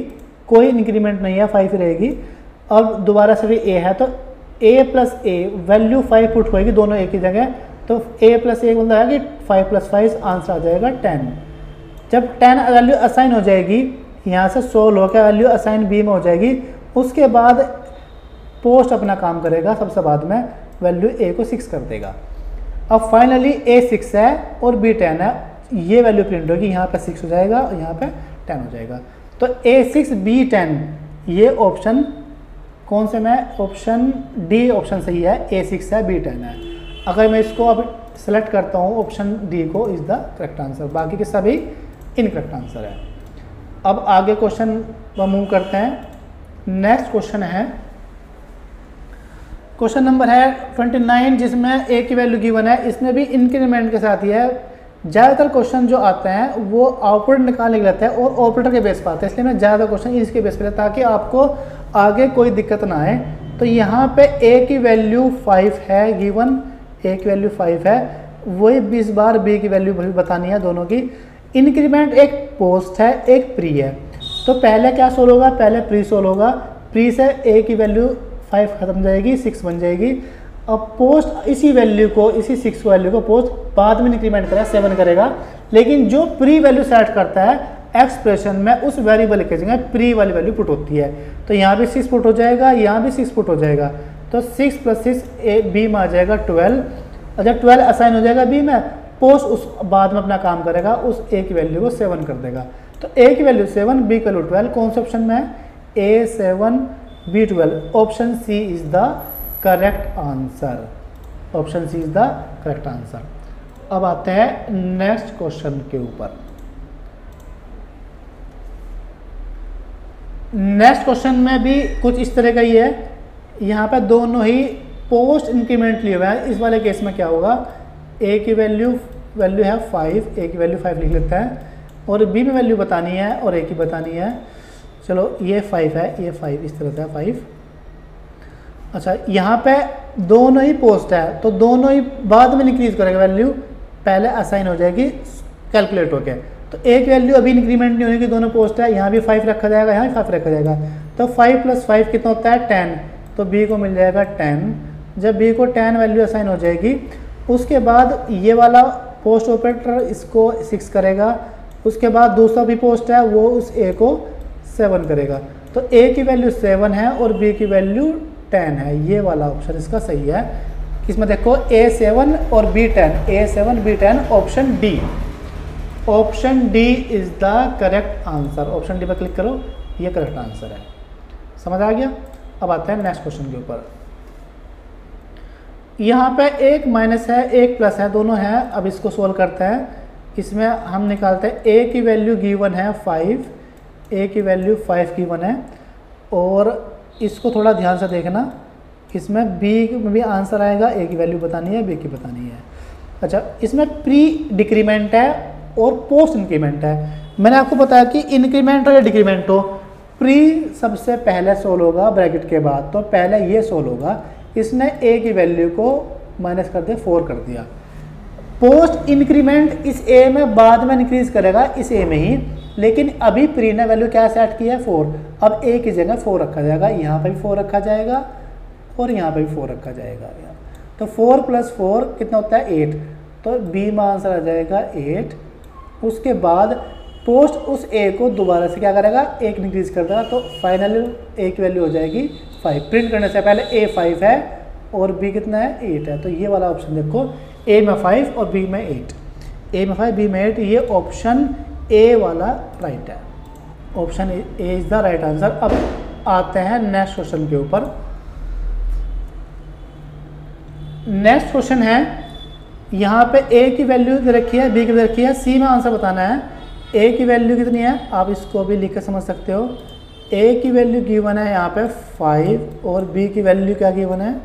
कोई इंक्रीमेंट नहीं है, 5 रहेगी। अब दोबारा से भी ए है, तो a plus A value 5 put होएगी, दोनों एक ही जगह, तो a प्लस ए मतलब है कि 5 प्लस 5 आंसर आ जाएगा 10। जब 10 वैल्यू असाइन हो जाएगी, यहाँ से 16 होकर वैल्यू असाइन बी में हो जाएगी, उसके बाद पोस्ट अपना काम करेगा, सबसे बाद में वैल्यू ए को 6 कर देगा। अब फाइनली ए 6 है और बी 10 है, ये वैल्यू प्रिंट होगी, यहाँ पे 6 हो जाएगा और यहाँ पे 10 हो जाएगा। तो A6 B10 ये ऑप्शन कौन से में, ऑप्शन डी ऑप्शन सही है, A6 है B10 है। अगर मैं इसको अब सेलेक्ट करता हूँ ऑप्शन डी को इज द करेक्ट आंसर, बाकी के सभी इनकरेक्ट आंसर है। अब आगे क्वेश्चन पर मूव करते हैं। नेक्स्ट क्वेश्चन है, क्वेश्चन नंबर है 29 जिसमें ए की वैल्यू गिवन है, इसमें भी इंक्रीमेंट के साथ ही है। ज़्यादातर क्वेश्चन जो आते हैं वो आउटपुट निकालने के लिए आते हैं और ऑपरेटर के बेस पर आते हैं, इसलिए मैं ज़्यादा क्वेश्चन इसके बेस पर ताकि आपको आगे कोई दिक्कत ना आए। तो यहाँ पे ए की वैल्यू 5 है गिवन, ए की वैल्यू 5 है, वही 20 बार बी की वैल्यू भी बतानी है दोनों की। इंक्रीमेंट एक पोस्ट है एक प्री है, तो पहले क्या सोल्व होगा, पहले प्री सोल्व होगा। प्री से ए की वैल्यू 5 खत्म हो जाएगी, 6 बन जाएगी। अब पोस्ट इसी वैल्यू को, इसी 6 वैल्यू को पोस्ट बाद में इंक्रीमेंट करेगा 7 करेगा, लेकिन जो प्री वैल्यू सेट करता है एक्सप्रेशन में उस वेरिएबल के जगह प्री वाली वैल्यू पुट होती है। तो यहाँ भी 6 पुट हो जाएगा, यहाँ भी 6 पुट हो जाएगा, तो 6 + 6 ए बी में आ जाएगा 12। और जब 12 असाइन हो जाएगा बी में, पोस्ट उस बाद में अपना काम करेगा, उस ए की वैल्यू को 7 कर देगा। तो ए की वैल्यू 7, बी की वैल्यू 12, कौन से ऑप्शन में है, A7 B12, option C is the correct answer, option C is the correct answer. अब आते हैं नेक्स्ट क्वेश्चन के ऊपर। नेक्स्ट क्वेश्चन में भी कुछ इस तरह का ही है, यहाँ पे दोनों ही पोस्ट इंक्रीमेंट लिए हुए हैं। इस वाले केस में क्या होगा, ए की वैल्यू है 5, ए की वैल्यू 5 लिख लेता है, और बी में वैल्यू बतानी है और ए की बतानी है। चलो ये 5 है, ये 5 इस तरह से है 5। अच्छा, यहाँ पे दोनों ही पोस्ट है, तो दोनों ही बाद में इंक्रीज करेगा वैल्यू, पहले असाइन हो जाएगी कैलकुलेट होके। तो एक वैल्यू अभी इंक्रीमेंट नहीं होगी, दोनों पोस्ट है, यहाँ भी 5 रखा जाएगा, यहाँ भी 5 रखा जाएगा। तो 5 + 5 कितना होता है 10, तो बी को मिल जाएगा 10। जब बी को 10 वैल्यू असाइन हो जाएगी, उसके बाद ये वाला पोस्ट ऑपरेटर इसको 6 करेगा, उसके बाद दूसरा भी पोस्ट है वो उस ए को 7 करेगा। तो ए की वैल्यू 7 है और बी की वैल्यू 10 है, ये वाला ऑप्शन इसका सही है। इसमें देखो A7 और B10, A7 B10 option D, option D is the correct answer. Option D पर क्लिक करो, ये करेक्ट आंसर है। समझ आ गया। अब आते हैं नेक्स्ट क्वेश्चन के ऊपर। यहाँ पे एक माइनस है एक प्लस है, दोनों है। अब इसको सोल्व करते हैं। इसमें हम निकालते हैं ए की वैल्यू गिवन है 5, ए की वैल्यू 5 गिवन है, और इसको थोड़ा ध्यान से देखना, इसमें बी में भी आंसर आएगा, ए की वैल्यू बतानी है, बी की बतानी है। अच्छा, इसमें प्री डिक्रीमेंट है और पोस्ट इंक्रीमेंट है। मैंने आपको बताया कि इंक्रीमेंट हो या डिक्रीमेंट हो, प्री सबसे पहले सोल्व होगा ब्रैकेट के बाद, तो पहले ये सोल्व होगा। इसने ए की वैल्यू को माइनस कर दिया, 4 कर दिया। पोस्ट इंक्रीमेंट इस ए में बाद में इंक्रीज करेगा, इस ए में ही, लेकिन अभी प्री ने वैल्यू क्या सेट किया है 4। अब ए की जगह 4 रखा जाएगा, यहाँ पर भी 4 रखा जाएगा और यहाँ पर भी 4 रखा जाएगा। तो 4 + 4 कितना होता है 8, तो बी में आंसर आ जाएगा 8। उसके बाद पोस्ट उस ए को दोबारा से क्या करेगा, 1 इंक्रीज कर देगा, तो फाइनली ए की वैल्यू हो जाएगी 5। प्रिंट करने से पहले ए 5 है और बी कितना है 8 है, तो ये वाला ऑप्शन देखो, ए में 5 और बी में 8, ए में 5 बी में 8, ये ऑप्शन ए वाला राइट है। Option A is the right answer. अब आते हैं नेक्स्ट क्वेश्चन के ऊपर। नेक्स्ट क्वेश्चन है, यहाँ पे ए की वैल्यू रखी है, बी की रखी है, सी में आंसर बताना है। ए की वैल्यू कितनी है, आप इसको भी लिख कर समझ सकते हो। ए की वैल्यू गिवन है यहाँ पे 5 और बी की वैल्यू क्या गिवन है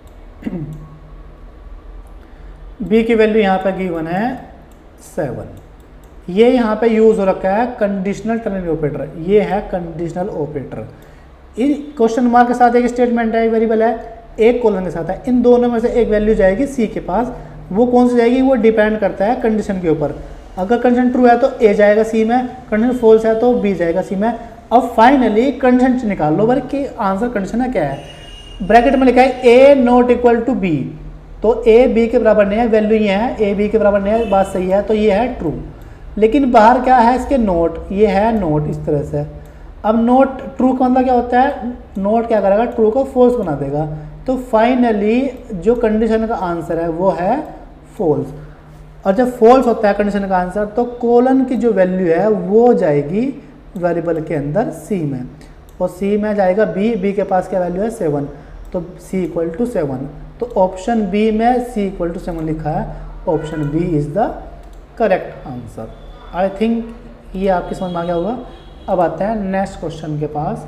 बी की वैल्यू यहाँ पे गिवन है 7। ये यहाँ पे यूज हो रखा है कंडीशनल टर्नरी ऑपरेटर, ये है कंडीशनल ऑपरेटर। इन क्वेश्चन मार्क के साथ एक स्टेटमेंट है, वेरिएबल है, एक कॉलन के साथ है, इन दोनों में से एक वैल्यू जाएगी सी के पास। वो कौन सी जाएगी, वो डिपेंड करता है कंडीशन के ऊपर। अगर कंडीशन ट्रू है तो ए जाएगा सी में, कंडीशन फॉल्स है तो बी जाएगा सी में। अब फाइनली कंडीशन निकाल लो भाई कि आंसर कंडीशन है क्या है। ब्रैकेट में लिखा है A not equal to B, तो ए बी के बराबर नहीं है, वैल्यू ये है ए बी के बराबर नहीं है, बात सही है, तो ये है ट्रू। लेकिन बाहर क्या है इसके नोट, ये है नोट इस तरह से। अब नोट ट्रू का मतलब क्या होता है, नोट क्या करेगा ट्रू को फॉल्स बना देगा। तो फाइनली जो कंडीशन का आंसर है वो है फॉल्स। और जब फॉल्स होता है कंडीशन का आंसर तो कोलन की जो वैल्यू है वो जाएगी वेरिएबल के अंदर सी में, और सी में जाएगा बी, बी के पास क्या वैल्यू है 7, तो सी इक्वल टू 7। तो ऑप्शन बी में सी इक्वल टू 7 लिखा है, option B is the correct answer. I think ये आपकी समझ में आ गया होगा। अब आते हैं नेक्स्ट क्वेश्चन के पास।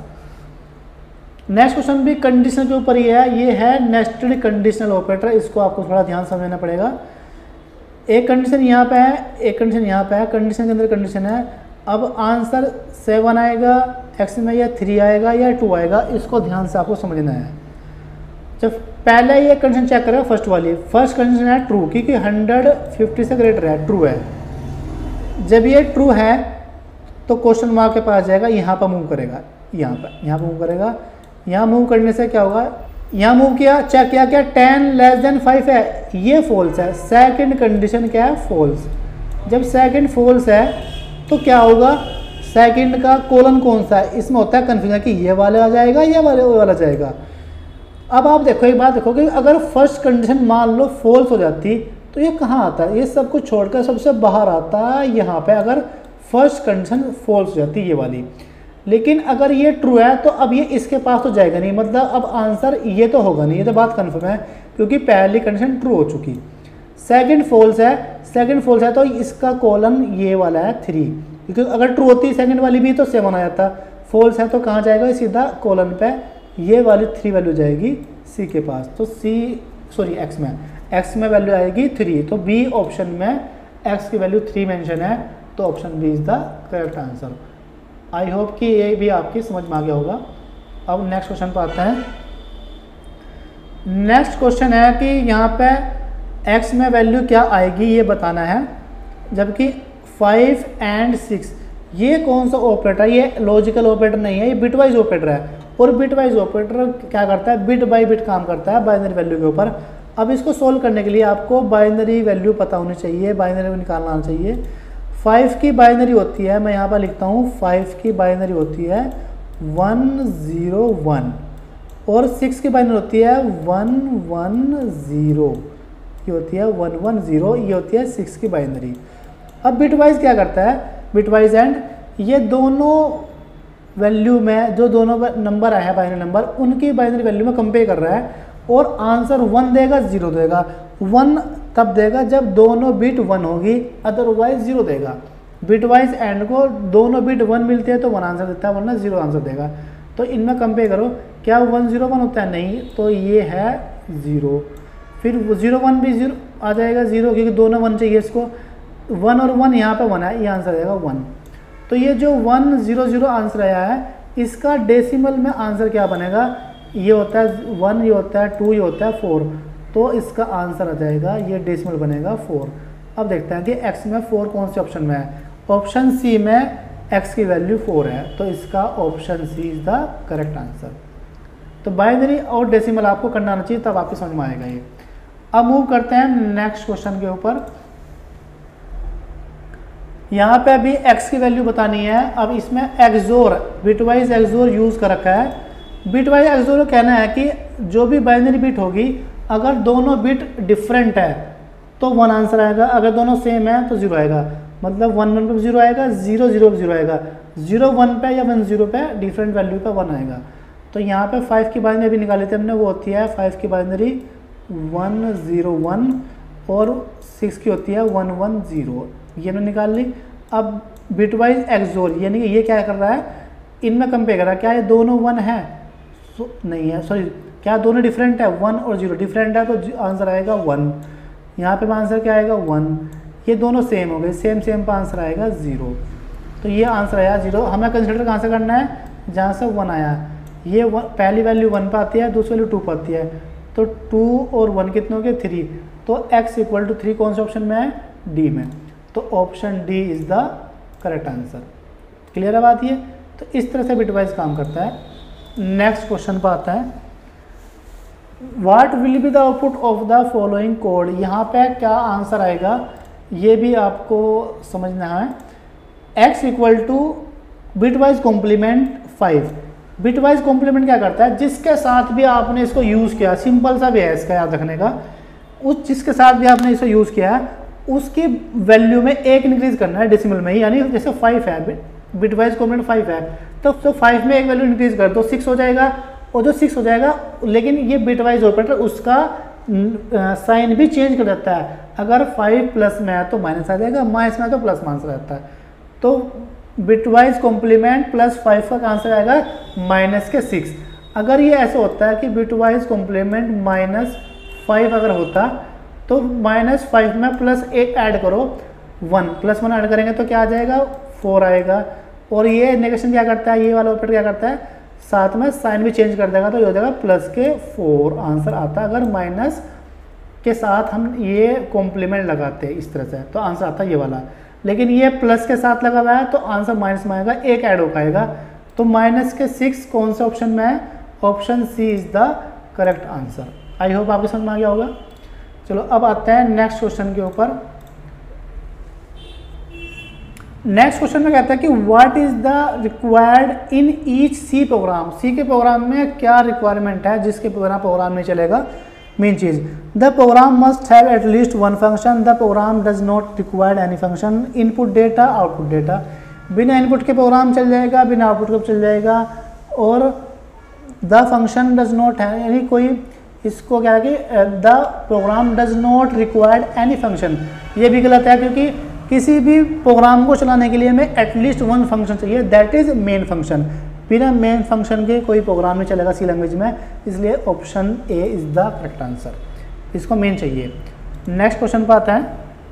नेक्स्ट क्वेश्चन भी कंडीशन के ऊपर ही है, ये है नेस्टेड कंडीशनल ऑपरेटर। इसको आपको थोड़ा ध्यान समझना पड़ेगा। एक कंडीशन यहाँ पे है, एक कंडीशन यहाँ पे है, कंडीशन के अंदर कंडीशन है। अब आंसर 7 आएगा एक्स में, या 3 आएगा या 2 आएगा, इसको ध्यान से आपको समझना है। जब पहले ये कंडीशन चेक करेगा फर्स्ट वाली, फर्स्ट कंडीशन है ट्रू, क्योंकि 150 से ग्रेटर है, ट्रू है। जब ये ट्रू है तो क्वेश्चन मार्क के पास जाएगा, यहाँ पर मूव करेगा, यहाँ पर मूव करेगा। यहाँ मूव करने से क्या होगा, यहाँ मूव किया, चेक किया क्या 10 लेस देन 5 है, ये फॉल्स है। सेकंड कंडीशन क्या है, फॉल्स। जब सेकंड फॉल्स है तो क्या होगा, सेकंड का कोलन कौन सा है, इसमें होता है कन्फ्यूजन कि ये वाला आ जाएगा या वाला जाएगा। अब आप देखो एक बात देखो कि अगर फर्स्ट कंडीशन मान लो फॉल्स हो जाती तो ये कहाँ आता है, ये सब कुछ छोड़कर सबसे बाहर आता है यहाँ पे, अगर फर्स्ट कंडीशन फॉल्स हो जाती ये वाली। लेकिन अगर ये ट्रू है तो अब ये इसके पास तो जाएगा नहीं, मतलब अब आंसर ये तो होगा नहीं, ये तो बात कन्फर्म है, क्योंकि पहली कंडीशन ट्रू हो चुकी। सेकंड फॉल्स है, सेकंड फॉल्स है तो इसका कॉलन ये वाला है 3, क्योंकि अगर ट्रू होती सेकंड वाली भी तो 7 आ जाता। फॉल्स है तो कहाँ जाएगा, सीधा कॉलन पे ये वाली 3 वैल्यू जाएगी सी के पास, तो एक्स में वैल्यू आएगी 3, तो बी ऑप्शन में एक्स की वैल्यू 3 मेंशन है, तो option B is the correct answer. I hope कि ये भी आपकी समझ में आ गया होगा। अब नेक्स्ट क्वेश्चन पर आते हैं। नेक्स्ट क्वेश्चन है कि यहाँ पे x में वैल्यू क्या आएगी ये बताना है, जबकि 5 and 6 ये कौन सा ऑपरेटर, ये लॉजिकल ऑपरेटर नहीं है, ये बिटवाइज ऑपरेटर है। और बिटवाइज ऑपरेटर क्या करता है, बिट बाय बिट काम करता है बाइनरी वैल्यू के ऊपर। अब इसको सोल्व करने के लिए आपको बाइनरी वैल्यू पता होनी चाहिए, बाइनरी निकालना आना चाहिए। 5 की बाइनरी होती है, मैं यहाँ पर लिखता हूँ 5 की बाइनरी होती है 101, और 6 की बाइनरी होती है 110, ये होती है 110, ये होती है 6 की बाइनरी। अब बिटवाइज क्या करता है, बिटवाइज एंड ये दोनों वैल्यू में जो दोनों नंबर आए हैं बाइनरी नंबर, उनकी बाइनरी वैल्यू में कंपेयर कर रहा है, और आंसर 1 देगा 0 देगा। 1 तब देगा जब दोनों बिट 1 होगी, अदरवाइज 0 देगा। बिटवाइज एंड को दोनों बिट 1 मिलते हैं तो 1 आंसर देता है, वरना 0 आंसर देगा। तो इनमें कंपेयर करो, क्या 1 0 1 होता है, नहीं, तो ये है 0। फिर 0 1 भी 0 आ जाएगा 0, क्योंकि दोनों 1 चाहिए इसको। 1 और 1 यहाँ पे 1 है, ये आंसर आएगा 1। तो ये जो 1 0 0 आंसर आया है, इसका डेसिमल में आंसर क्या बनेगा, ये होता है 1, ये होता है 2, ये होता है 4, तो इसका आंसर आ जाएगा, ये डेसिमल बनेगा 4। अब देखते हैं कि x में 4 कौन से ऑप्शन में है। ऑप्शन सी में x की वैल्यू 4 है, तो इसका option C is the correct answer. तो बाइनरी और डेसिमल आपको करना आना चाहिए, तब आपकी समझ में आएगा ये। अब मूव करते हैं नेक्स्ट क्वेश्चन के ऊपर। यहाँ पे अभी x की वैल्यू बतानी है। अब इसमें एक्सोर, बिटवाइज एक्सोर यूज कर रखा है। बिटवाइज एक्सोर कहना है कि जो भी बाइनरी बिट होगी, अगर दोनों बिट डिफरेंट है तो 1 आंसर आएगा, अगर दोनों सेम है तो 0 आएगा। मतलब 1 1 पे 0 आएगा, 0 0 पे 0 आएगा, 0 1 पे या 1 0 पे डिफरेंट वैल्यू पे 1 आएगा। तो यहाँ पे 5 की बाइनरी भी निकाली थी हमने, वो होती है 5 की बाइनरी 1 0 1, और 6 की होती है 1 1 0, ये हमने निकाल ली। अब बिटवाइज एक्सोर, यानी कि ये क्या कर रहा है, इनमें कंपेयर कर रहा है, क्या ये दोनों 1 है, नहीं है, सॉरी, क्या दोनों डिफरेंट है, 1 और 0 डिफरेंट है, तो आंसर आएगा 1। यहाँ पे आंसर क्या आएगा 1। ये दोनों सेम हो गए, सेम पर आंसर आएगा 0। तो ये आंसर आया 0। हमें कंसिडर कहाँ से करना है, जहाँ से 1 आया। ये पहली वैल्यू 1 पर आती है, दूसरी वैल्यू 2 पर आती है, तो 2 और 1 कितने हो गए 3। तो x इक्वल टू 3 कौन से ऑप्शन में है, डी में। तो option D is the correct answer. Clear है बात ये। तो इस तरह से बिटवाइज काम करता है। नेक्स्ट क्वेश्चन पर आता है, what will be the output of the following code. यहाँ पे क्या आंसर आएगा ये भी आपको समझना है। x equal to bitwise complement 5। Bitwise complement क्या करता है, जिसके साथ भी आपने इसको यूज़ किया, सिंपल सा भी है इसका याद रखने का, उस जिसके साथ भी आपने इसे यूज़ किया है उसकी वैल्यू में एक इंक्रीज करना है डेसिमल में ही। यानी जैसे 5 है, बिटवाइज कॉम्प्लीमेंट 5 है, तो 5 में एक वैल्यू इंक्रीज कर दो 6 हो जाएगा, और जो 6 हो जाएगा, लेकिन ये बिटवाइज ऑपरेटर उसका साइन भी चेंज कर देता है। अगर 5 प्लस में है तो माइनस आ जाएगा, माइनस में है तो प्लस माइनस रहता है। तो बिटवाइज कॉम्प्लीमेंट प्लस 5 का आंसर आएगा माइनस के 6। अगर ये ऐसे होता है कि बिटवाइज कॉम्प्लीमेंट -5 अगर होता तो -5 में प्लस 1 ऐड करो 1, प्लस 1 ऐड करेंगे तो क्या आ जाएगा 4 आएगा। और ये नेगेशन क्या करता है, ये वाला ऑपरेटर क्या करता है, साथ में साइन भी चेंज कर देगा, तो ये हो जाएगा प्लस के 4 आंसर आता है। अगर माइनस के साथ हम ये कॉम्प्लीमेंट लगाते हैं इस तरह से तो आंसर आता है ये वाला, लेकिन ये प्लस के साथ लगा हुआ है तो आंसर माइनस में आएगा, 1 ऐड हो पाएगा। तो माइनस के 6 कौन सा ऑप्शन में है, option C is the correct answer. I hope आपको समझ में आ गया होगा। चलो अब आते हैं नेक्स्ट क्वेश्चन के ऊपर। नेक्स्ट क्वेश्चन में कहता है कि what is the required in each C program. C के प्रोग्राम में क्या रिक्वायरमेंट है जिसके बिना प्रोग्राम नहीं चलेगा। मेन चीज, the program must have at least one function, the program does not required any function, input data output data. बिना इनपुट के प्रोग्राम चल जाएगा, बिना आउटपुट के चल जाएगा। और द फंक्शन डज नॉट है, यानी कोई इसको क्या है कि the program does not required any function, ये भी गलत है, क्योंकि किसी भी प्रोग्राम को चलाने के लिए हमें एटलीस्ट वन फंक्शन चाहिए, दैट इज मेन फंक्शन। बिना मेन फंक्शन के कोई प्रोग्राम नहीं चलेगा सी लैंग्वेज में, इसलिए option A is the correct answer, इसको मेन चाहिए। नेक्स्ट क्वेश्चन पर आता है,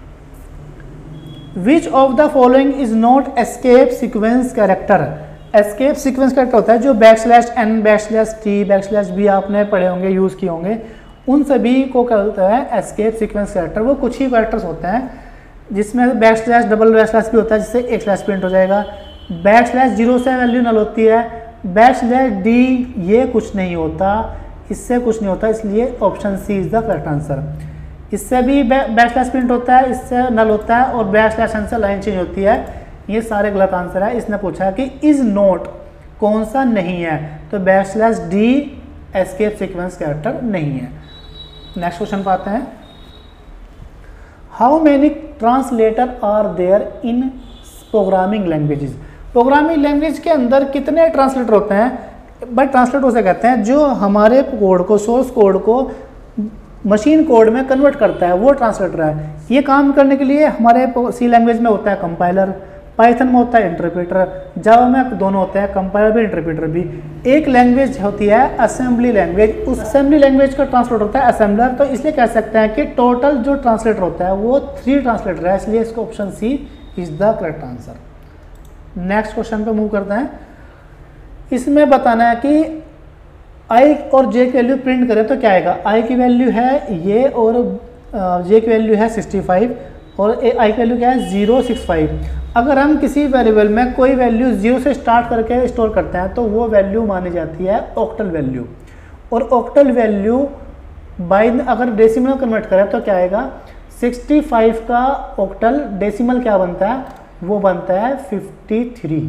which of the following is not escape sequence character. Escape sequence character होता है जो \n \t \b आपने पढ़े होंगे, यूज़ किए होंगे, उन सभी को कहता है एस्केप सीक्वेंस कैरेक्टर। वो कुछ ही कैरेक्टर्स होते हैं जिसमें \, डबल \, भी होता है जिससे एक स्लैश प्रिंट हो जाएगा, \0 से वैल्यू नल होती है, \d ये कुछ नहीं होता, इससे कुछ नहीं होता, इसलिए option C is the correct answer. इससे भी \, प्रिंट होता है, इससे नल होता है, और \n से लाइन चेंज होती है। ये सारे गलत आंसर है। इसने पूछा है कि इज नॉट कौन सा नहीं है, तो \d एस्केप सीक्वेंस कैरेक्टर नहीं है। नेक्स्ट क्वेश्चन पाते हैं, how many translator are there in programming languages. Programming language के अंदर कितने ट्रांसलेटर होते हैं, बट ट्रांसलेटर उसे कहते हैं जो हमारे कोड को, सोर्स कोड को मशीन कोड में कन्वर्ट करता है, वो ट्रांसलेटर है। ये काम करने के लिए हमारे सी लैंग्वेज में होता है कंपाइलर, पाइथन में होता है इंटरप्रेटर, जावा में दोनों होते हैं, कंपाइलर भी इंटरप्रेटर भी। एक लैंग्वेज होती है असेंबली लैंग्वेज, उस असेंबली लैंग्वेज का ट्रांसलेटर होता है असेंबलर। तो इसलिए कह सकते हैं कि टोटल जो ट्रांसलेटर होता है वो 3 ट्रांसलेटर है, इसलिए इसको option C is the correct answer. Next question पे मूव करते हैं। इसमें बताना है कि आई और जे की वैल्यू प्रिंट करें तो क्या आएगा। आई की वैल्यू है ये और जे की वैल्यू है 65 और आई की वैल्यू क्या है 065। अगर हम किसी वेरिएबल में कोई वैल्यू 0 से स्टार्ट करके स्टोर करते हैं तो वो वैल्यू मानी जाती है ऑक्टल वैल्यू। और ऑक्टल वैल्यू बाय अगर डेसिमल कन्वर्ट करें तो क्या आएगा 65 का ऑक्टल डेसिमल क्या बनता है, वो बनता है 53।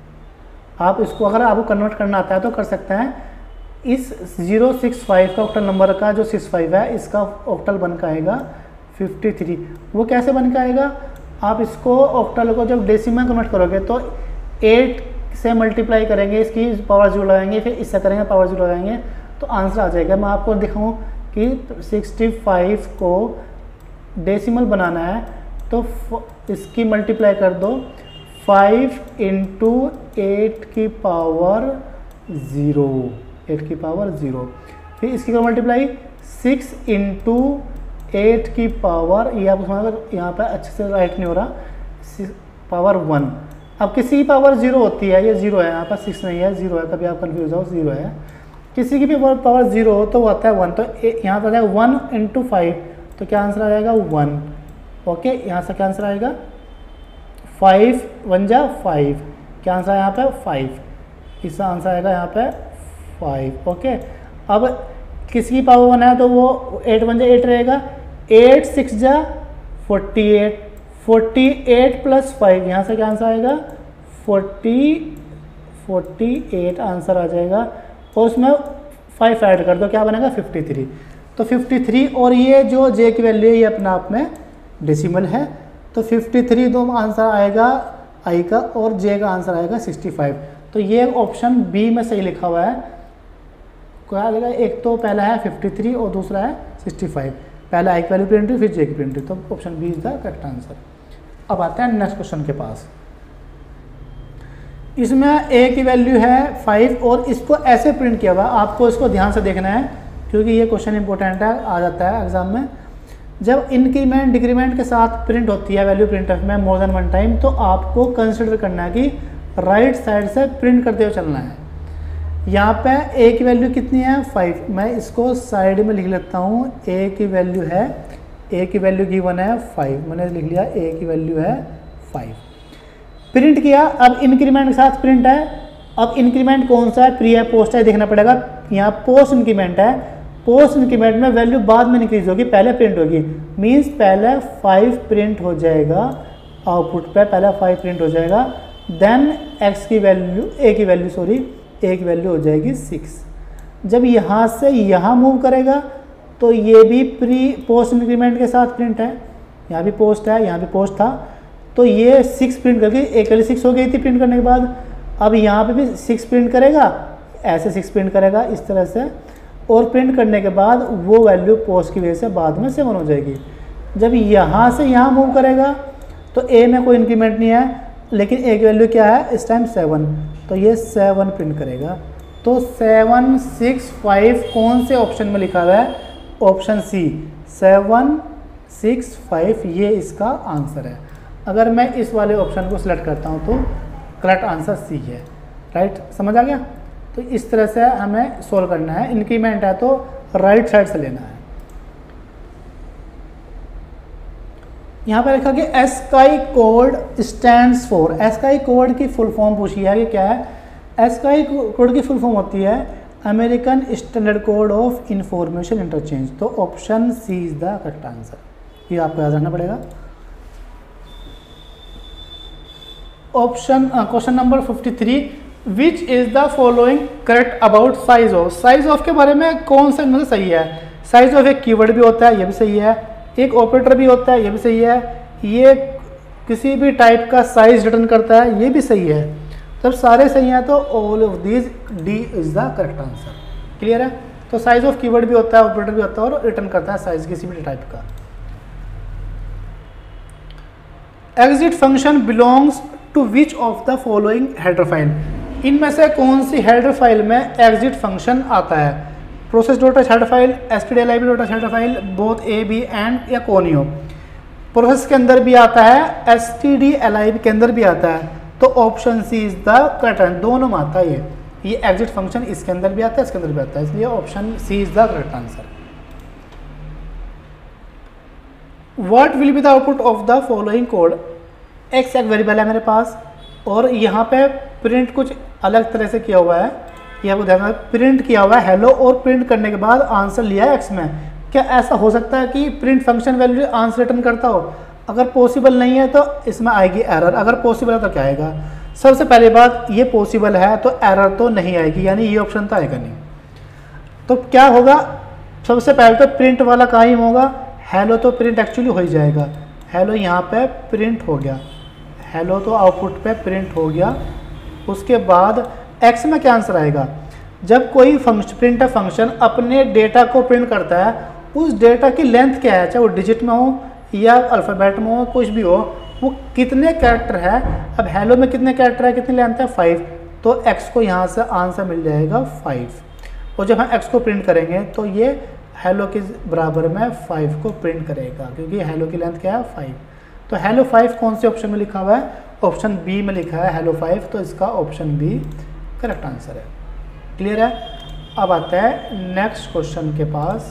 आप इसको अगर आपको कन्वर्ट करना आता है तो कर सकते हैं। इस 065 का ऑक्टल नंबर का जो 65 है इसका ऑक्टल बन के आएगा 53। वो कैसे बन के आएगा, आप इसको ऑक्टल को जब डेसिमल कन्वर्ट करोगे तो 8 से मल्टीप्लाई करेंगे, इसकी पावर 0 लगाएंगे, फिर इससे करेंगे पावर 0 लगाएंगे तो आंसर आ जाएगा। मैं आपको दिखाऊं कि 65 को डेसिमल बनाना है तो इसकी मल्टीप्लाई कर दो 5 × 8 की पावर 0, 8 की पावर 0, फिर इसकी करो मल्टीप्लाई 6 × 8 की पावर, ये आप उसमें यहाँ पर अच्छे से राइट नहीं हो रहा, पावर 1। अब किसी की पावर 0 होती है, ये 0 है, यहाँ पर 6 नहीं है 0 है, कभी आप कन्फ्यूज हो 0 है। किसी की भी पावर 0 हो तो वो आता है 1, तो यहाँ पर आ जाएगा 1 × 5, तो क्या आंसर आ जाएगा 1। ओके, यहाँ से क्या आंसर आएगा 5 × 1 = 5, क्या आंसर है यहाँ पे 5, इसका आंसर आएगा यहाँ पे 5। ओके, अब किसकी पावर 1 है तो वो 8 1 जा 8 रहेगा, 8 6 जा 48, 48 प्लस 5 यहाँ से क्या आंसर आएगा 48 आंसर आ जाएगा। और उसमें 5 ऐड कर दो, क्या बनेगा 53। तो 53 और ये जो जे की वैल्यू है ये अपने आप में डेसिमल है, तो 53 दो आंसर आएगा आई का और जे का आंसर आएगा 65। तो ये ऑप्शन बी में सही लिखा हुआ है। क्या आएगा, एक तो पहला है 53 और दूसरा है 65, पहला आई की वैल्यू प्रिंट हुई फिर जे की प्रिंट हुई, तो option B is the correct answer. अब आते हैं नेक्स्ट क्वेश्चन के पास। इसमें ए की वैल्यू है 5 और इसको ऐसे प्रिंट किया हुआ है, आपको इसको ध्यान से देखना है क्योंकि ये क्वेश्चन इंपॉर्टेंट है, आ जाता है एग्जाम में। जब इंक्रीमेंट डिक्रीमेंट के साथ प्रिंट होती है वैल्यू प्रिंटफ में मोर देन 1 टाइम, तो आपको कंसिडर करना है कि राइट साइड से प्रिंट करते हुए चलना है। यहाँ पे ए की वैल्यू कितनी है 5, मैं इसको साइड में लिख लेता हूँ। ए की वैल्यू है, ए की वैल्यू गिवन है 5, मैंने लिख लिया ए की वैल्यू है 5। प्रिंट किया, अब इंक्रीमेंट के साथ प्रिंट है। अब इंक्रीमेंट कौन सा है, प्री है पोस्ट है, देखना पड़ेगा। यहाँ पोस्ट इंक्रीमेंट है, पोस्ट इंक्रीमेंट में वैल्यू बाद में इंक्रीज होगी, पहले प्रिंट होगी। मींस पहले 5 प्रिंट हो जाएगा आउटपुट पे, पहले 5 प्रिंट हो जाएगा, देन एक्स की वैल्यू ए की वैल्यू हो जाएगी 6। जब यहाँ से यहाँ मूव करेगा तो ये भी प्री पोस्ट इंक्रीमेंट के साथ प्रिंट है, यहाँ भी पोस्ट है, यहाँ भी पोस्ट था, तो ये 6 प्रिंट करके एक वैल्यू 6 हो गई थी प्रिंट करने के बाद। अब यहाँ पे भी 6 प्रिंट करेगा, ऐसे 6 प्रिंट करेगा इस तरह से, और प्रिंट करने के बाद वो वैल्यू पोस्ट की वजह से बाद में 7 हो जाएगी। जब यहाँ से यहाँ मूव करेगा तो ए में कोई इंक्रीमेंट नहीं है, लेकिन ए की वैल्यू क्या है इस टाइम 7, तो ये 7 प्रिंट करेगा। तो 7 6 5 कौन से ऑप्शन में लिखा हुआ है, ऑप्शन सी 7 6 5, ये इसका आंसर है। अगर मैं इस वाले ऑप्शन को सिलेक्ट करता हूँ तो करेक्ट आंसर सी है। राइट, समझ आ गया। तो इस तरह से हमें सोल्व करना है। इंक्रीमेंट है तो राइट साइड से लेना है। यहाँ पर लिखा कि ASCII code stands for, ASCII code की फुल फॉर्म पूछी है कि क्या है। एस्काई कोड की फुल फॉर्म होती है American Standard Code of Information Interchange. तो option C is the correct answer, ये आपको याद रखना पड़ेगा। Option question number 53, which is the following correct about size of. Size of के बारे में कौन सा मतलब सही है। साइज ऑफ एक कीवर्ड भी होता है, ये भी सही है, एक ऑपरेटर भी होता है, ये भी सही है, ये किसी भी टाइप का साइज रिटर्न करता है, ये भी सही है। जब सारे सही हैं तो all of these D is the correct answer. Clear है। तो साइज ऑफ कीवर्ड भी होता है, ऑपरेटर भी होता है और रिटर्न करता है साइज किसी भी टाइप का। Exit function belongs to which of the following header file. इनमें से कौन सी हेडर फाइल में एग्जिट फंक्शन आता है। Process dot header file, stdlib dot header file, both A B and या कोनियो। प्रोसेस के अंदर भी आता है, stdlib के अंदर भी आता है, तो option C is the correct answer. दोनों में आता है ये एग्जिट फंक्शन इसके अंदर भी आता है, इसके अंदर भी आता है, इसलिए option C is the correct answer. What will be the output of the following code. X एक वेरिएबल है मेरे पास और यहाँ पे प्रिंट कुछ अलग तरह से किया हुआ है, ये आपको ध्यान रखना। प्रिंट किया हुआ है हेलो और प्रिंट करने के बाद आंसर लिया है एक्स में। क्या ऐसा हो सकता है कि print function value answer return करता हो। अगर पॉसिबल नहीं है तो इसमें आएगी एरर, अगर पॉसिबल है तो क्या आएगा। सबसे पहली बात, ये पॉसिबल है तो एरर तो नहीं आएगी, यानी ये ऑप्शन तो आएगा नहीं। तो क्या होगा, सबसे पहले तो प्रिंट वाला कायम होगा, हेलो तो प्रिंट एक्चुअली हो ही जाएगा। हेलो यहाँ पे प्रिंट हो गया, हेलो तो आउटपुट पे प्रिंट हो गया। उसके बाद एक्स में क्या आंसर आएगा। जब कोई प्रिंट फंक्शन अपने डेटा को प्रिंट करता है, उस डेटा की लेंथ क्या है, चाहे वो डिजिट में हो या अल्फ़ाबेट में हो, कुछ भी हो, वो कितने कैरेक्टर है। अब हेलो में कितने कैरेक्टर है, कितनी लेंथ है 5, तो एक्स को यहाँ से आंसर मिल जाएगा 5। और जब हम एक्स को प्रिंट करेंगे तो ये हेलो के बराबर में 5 को प्रिंट करेगा, क्योंकि हेलो की लेंथ क्या है 5। तो हेलो 5 कौन से ऑप्शन में लिखा हुआ है, ऑप्शन बी में लिखा है हेलो 5, तो इसका ऑप्शन बी करेक्ट आंसर है। क्लियर है। अब आता है नेक्स्ट क्वेश्चन के पास।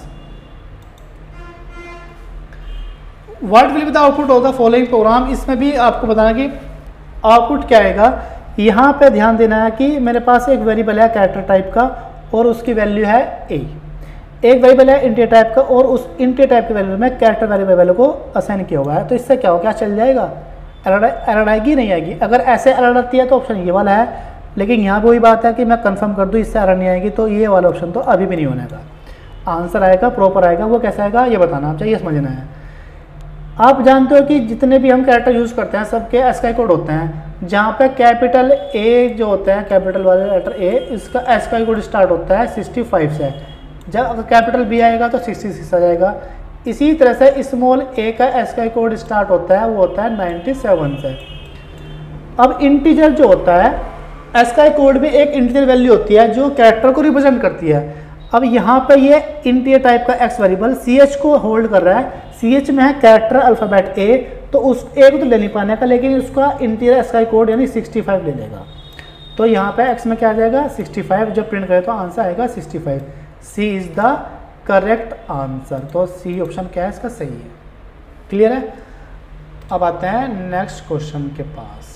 What will be the output of the following program. इसमें भी आपको बताना कि आउटपुट क्या आएगा। यहाँ पे ध्यान देना है कि मेरे पास एक वेरिएबल है कैरेक्टर टाइप का और उसकी वैल्यू है a। एक वेरिएबल है इंटीजर टाइप का और उस इंटीजर टाइप के वेरिएबल में कैरेक्टर वेरिएबल को असाइन किया हुआ है। तो इससे क्या हो, क्या चल जाएगा, एरर आएगी नहीं आएगी। अगर ऐसे एरर आती है तो ऑप्शन ये वाला है, लेकिन यहाँ पे वही बात है कि मैं कंफर्म कर दूँ इससे एरर नहीं आएगी, तो ये वाला ऑप्शन तो अभी भी नहीं होने का। आंसर आएगा प्रॉपर आएगा, वो कैसा आएगा ये बताना आप चाहिए, समझना है। आप जानते हो कि जितने भी हम कैरेक्टर यूज़ करते हैं सबके एस्काई कोड होते हैं, जहाँ पे कैपिटल ए जो होते हैं, कैपिटल वाले लेटर ए, इसका एस्काई कोड स्टार्ट होता है 65 से। जब अगर कैपिटल बी आएगा तो 66 आ जाएगा। इसी तरह से स्मॉल ए का एस्काई कोड स्टार्ट होता है, वो होता है 97 से। अब इंटीजर जो होता है, एस्काई कोड में एक इंटीजर वैल्यू होती है जो कैरेक्टर को रिप्रेजेंट करती है। अब यहाँ पे ये इंटीजर टाइप का एक्स वेरिएबल CH को होल्ड कर रहा है। CH में है कैरेक्टर अल्फ़ाबेट A, तो उस A को तो ले नहीं पाने का, लेकिन उसका इंटीजर एस्काई कोड यानी 65 ले लेगा। तो यहाँ पे x में क्या आ जाएगा 65, जब प्रिंट करें तो आंसर आएगा 65। C is the correct answer. तो C ऑप्शन क्या है इसका सही है। क्लियर है। अब आते हैं नेक्स्ट क्वेश्चन के पास।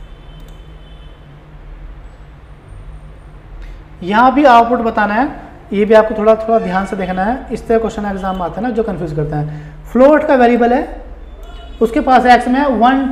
यहाँ भी आउटपुट बताना है, ये भी आपको थोड़ा थोड़ा ध्यान से देखना है। इस तरह क्वेश्चन एग्जाम में आता है ना जो कंफ्यूज करता है। फ्लोट का वेरिएबल है, उसके पास एक्स में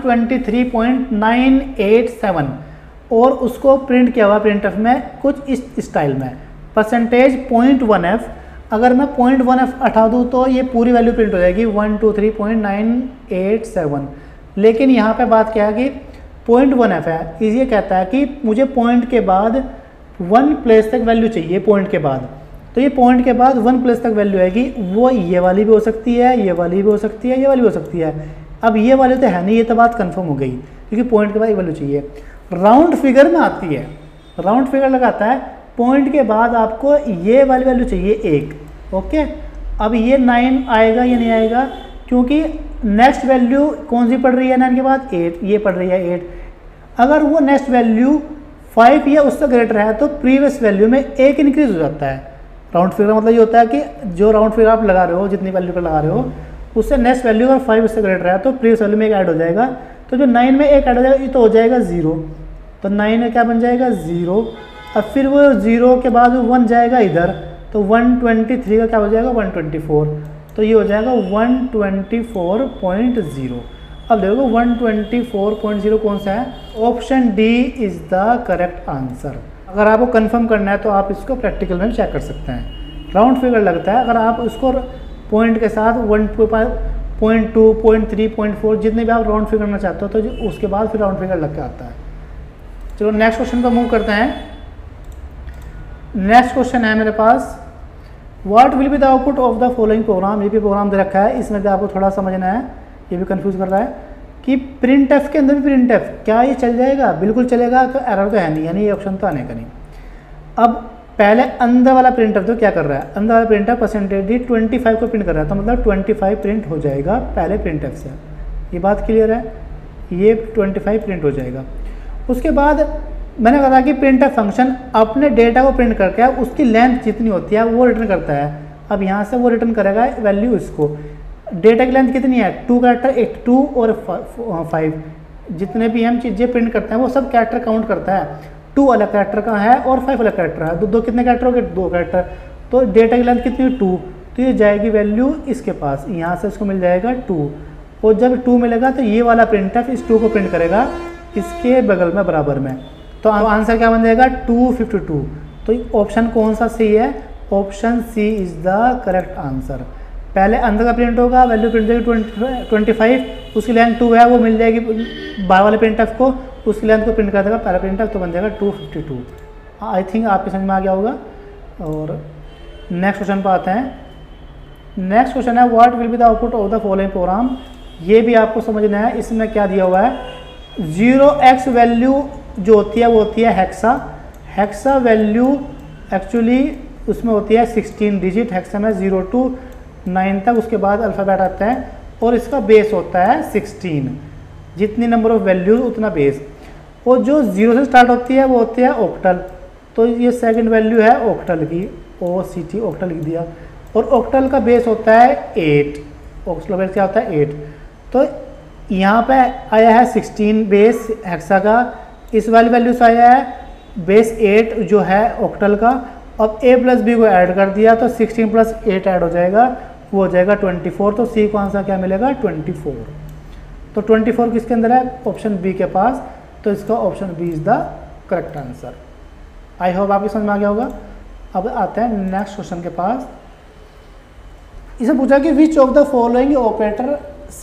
123.987 और उसको प्रिंट किया हुआ प्रिंटफ में कुछ इस स्टाइल में परसेंटेज 0.1f। अगर मैं 0.1f हटा दूँ तो ये पूरी वैल्यू प्रिंट हो जाएगी 123.987। लेकिन यहाँ पे बात क्या है कि 0.1f है, ये कहता है कि मुझे पॉइंट के बाद 1 प्लेस तक वैल्यू चाहिए। पॉइंट के बाद, तो ये पॉइंट के बाद 1 प्लेस तक वैल्यू आएगी, वो ये वाली भी हो सकती है, ये वाली भी हो सकती है, ये वाली भी हो सकती है। अब ये वाली तो है नहीं, ये तो बात कंफर्म हो गई क्योंकि पॉइंट के बाद ये वैल्यू चाहिए। राउंड फिगर में आती है, राउंड फिगर लगाता है, पॉइंट के बाद आपको ये वाली वैल्यू चाहिए 1। ओके, अब ये 9 आएगा या नहीं आएगा, क्योंकि नेक्स्ट वैल्यू कौन सी पड़ रही है 9 के बाद 8, ये पड़ रही है 8। अगर वो नेक्स्ट वैल्यू 5 या उससे ग्रेटर है तो प्रीवियस वैल्यू में 1 इंक्रीज हो जाता है। राउंड फिगर मतलब ये होता है कि जो राउंड फिगर आप लगा रहे हो, जितनी वैल्यू पर लगा रहे हो, उससे नेक्स्ट वैल्यू अगर 5 उससे ग्रेटर है तो प्रीवियस वैल्यू में 1 ऐड हो जाएगा। तो जो 9 में 1 ऐड हो जाएगा ये तो हो जाएगा 0। तो 9 में क्या बन जाएगा 0। अब फिर वो 0 के बाद 1 जाएगा इधर, तो 123 का क्या हो जाएगा 124। तो ये हो जाएगा 124.0। अब देखो 124.0 कौन सा है, option D is the correct answer. अगर आपको कंफर्म करना है तो आप इसको प्रैक्टिकल में चेक कर सकते हैं। राउंड फिगर लगता है, अगर आप उसको पॉइंट के साथ 1.2, 0.3, 0.4 जितने भी आप राउंड फिगर करना चाहते हो तो उसके बाद फिर राउंड फिगर लग के आता है। चलो नेक्स्ट क्वेश्चन पर मूव करते हैं। नेक्स्ट क्वेश्चन है मेरे पास, what will be the output of the following program. ये भी प्रोग्राम दे रखा है, इसमें भी आपको थोड़ा समझना है, ये भी कंफ्यूज कर रहा है कि प्रिंट एफ के अंदर भी प्रिंट एफ, क्या ये चल जाएगा, बिल्कुल चलेगा, तो एरर तो है नहीं, यानी ये ऑप्शन तो आने का नहीं। अब पहले अंदर वाला प्रिंट एफ तो क्या कर रहा है, अंदर वाला प्रिंट एफ परसेंटेज 25 को प्रिंट कर रहा है, तो मतलब 25 प्रिंट हो जाएगा पहले प्रिंट एफ से। ये बात क्लियर है, ये 25 प्रिंट हो जाएगा। उसके बाद मैंने कहा कि प्रिंट एफ फंक्शन अपने डेटा को प्रिंट करके उसकी लेंथ जितनी होती है वो रिटर्न करता है। अब यहाँ से वो रिटर्न करेगा वैल्यू इसको, डेटा की लेंथ कितनी है 2 कैरेक्टर, 1 2 और 5, जितने भी हम चीज़ें प्रिंट करते हैं वो सब कैरेक्टर काउंट करता है। 2 अलग कैरेक्टर का है और 5 अलग कैरेक्टर है, दो कितने कैरेक्टर हो गए 2 कैरेक्टर, तो डेटा की लेंथ कितनी है 2, तो ये जाएगी वैल्यू इसके पास, यहाँ से इसको मिल जाएगा 2। और जब 2 मिलेगा तो ये वाला प्रिंट है इस 2 को प्रिंट करेगा इसके बगल में बराबर में, तो आंसर क्या बन जाएगा 252। तो ऑप्शन कौन सा सही है, option C is the correct answer. पहले अंदर का प्रिंट होगा, वैल्यू प्रिंट जाएगी 25, उसकी लेंथ 2 है, वो मिल जाएगी बाहर वाले प्रिंट एफ को, उसकी लेंथ को प्रिंट कर देगा पहला प्रिंट एफ, तो बन जाएगा 252। आई थिंक आपके समझ में आ गया होगा। और नेक्स्ट क्वेश्चन पर आते हैं। नेक्स्ट क्वेश्चन है what will be the output of the following program. ये भी आपको समझना है, इसमें क्या दिया हुआ है, 0x वैल्यू जो होती है वो होती है हेक्सा। हेक्सा वैल्यू एक्चुअली उसमें होती है 16 डिजिट, हेक्सा में 0 to 9 तक, उसके बाद अल्फ़ाबेट आता है और इसका बेस होता है 16, जितनी नंबर ऑफ वैल्यूज उतना बेस। और जो 0 से स्टार्ट होती है वो होती है ऑक्टल, तो ये सेकंड वैल्यू है ऑक्टल की, OCT ऑक्टल लिख दिया। और ऑक्टल का बेस होता है 8, ऑक्टल बेस क्या होता है 8। तो यहाँ पे आया है 16 बेस हेक्सा का, इस वाली वैल्यू से आया है बेस 8 जो है ऑक्टल का। अब a प्लस बी को ऐड कर दिया तो 16 प्लस 8 ऐड हो जाएगा, वो हो जाएगा 24। तो सी को आंसर क्या मिलेगा 24। तो 24 किसके अंदर है, ऑप्शन बी के पास, तो इसका option B is the correct answer. I hope आपकी समझ में आ गया होगा। अब आते हैं नेक्स्ट क्वेश्चन के पास। इसे पूछा कि which of the following operator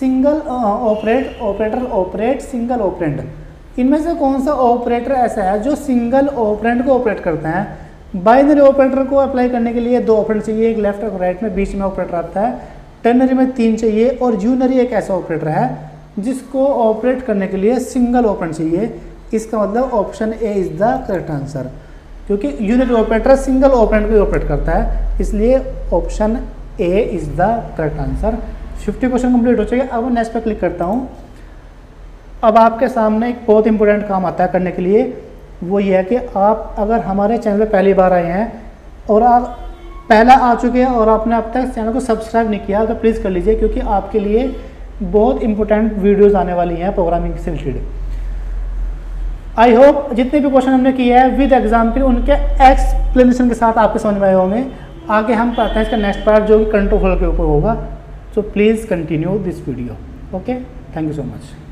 operate single operand, इनमें से कौन सा ऑपरेटर ऐसा है जो सिंगल ऑपरेंड को ऑपरेट करता है। बाइनरी ऑपरेटर को अप्लाई करने के लिए 2 ऑपरेंड चाहिए, एक लेफ्ट और राइट में, बीच में ऑपरेटर आता है। टर्नरी में 3 चाहिए, और यूनरी एक ऐसा ऑपरेटर है जिसको ऑपरेट करने के लिए सिंगल ऑपरेंड चाहिए। इसका मतलब option A is the correct answer, क्योंकि यूनरी ऑपरेटर सिंगल ऑपरेंड को ऑपरेट करता है, इसलिए option A is the correct answer. 50 question complete हो चुके। अब नेक्स्ट पे क्लिक करता हूँ। अब आपके सामने एक बहुत इंपॉर्टेंट काम आता है करने के लिए, वो ये है कि आप अगर हमारे चैनल पे पहली बार आए हैं और आप पहला आ चुके हैं और आपने अब तक चैनल को सब्सक्राइब नहीं किया तो प्लीज़ कर लीजिए, क्योंकि आपके लिए बहुत इंपॉर्टेंट वीडियोस आने वाली हैं प्रोग्रामिंग से रिलेटेड। आई होप जितने भी क्वेश्चन हमने किए हैं विद एग्जाम्पल उनके एक्सप्लेनेशन के साथ आपके समझ में आए होंगे। आगे हम पढ़ते हैं इसका नेक्स्ट पार्ट जो कि कंट्रोल के ऊपर होगा। So please continue this video. Okay, thank you so much.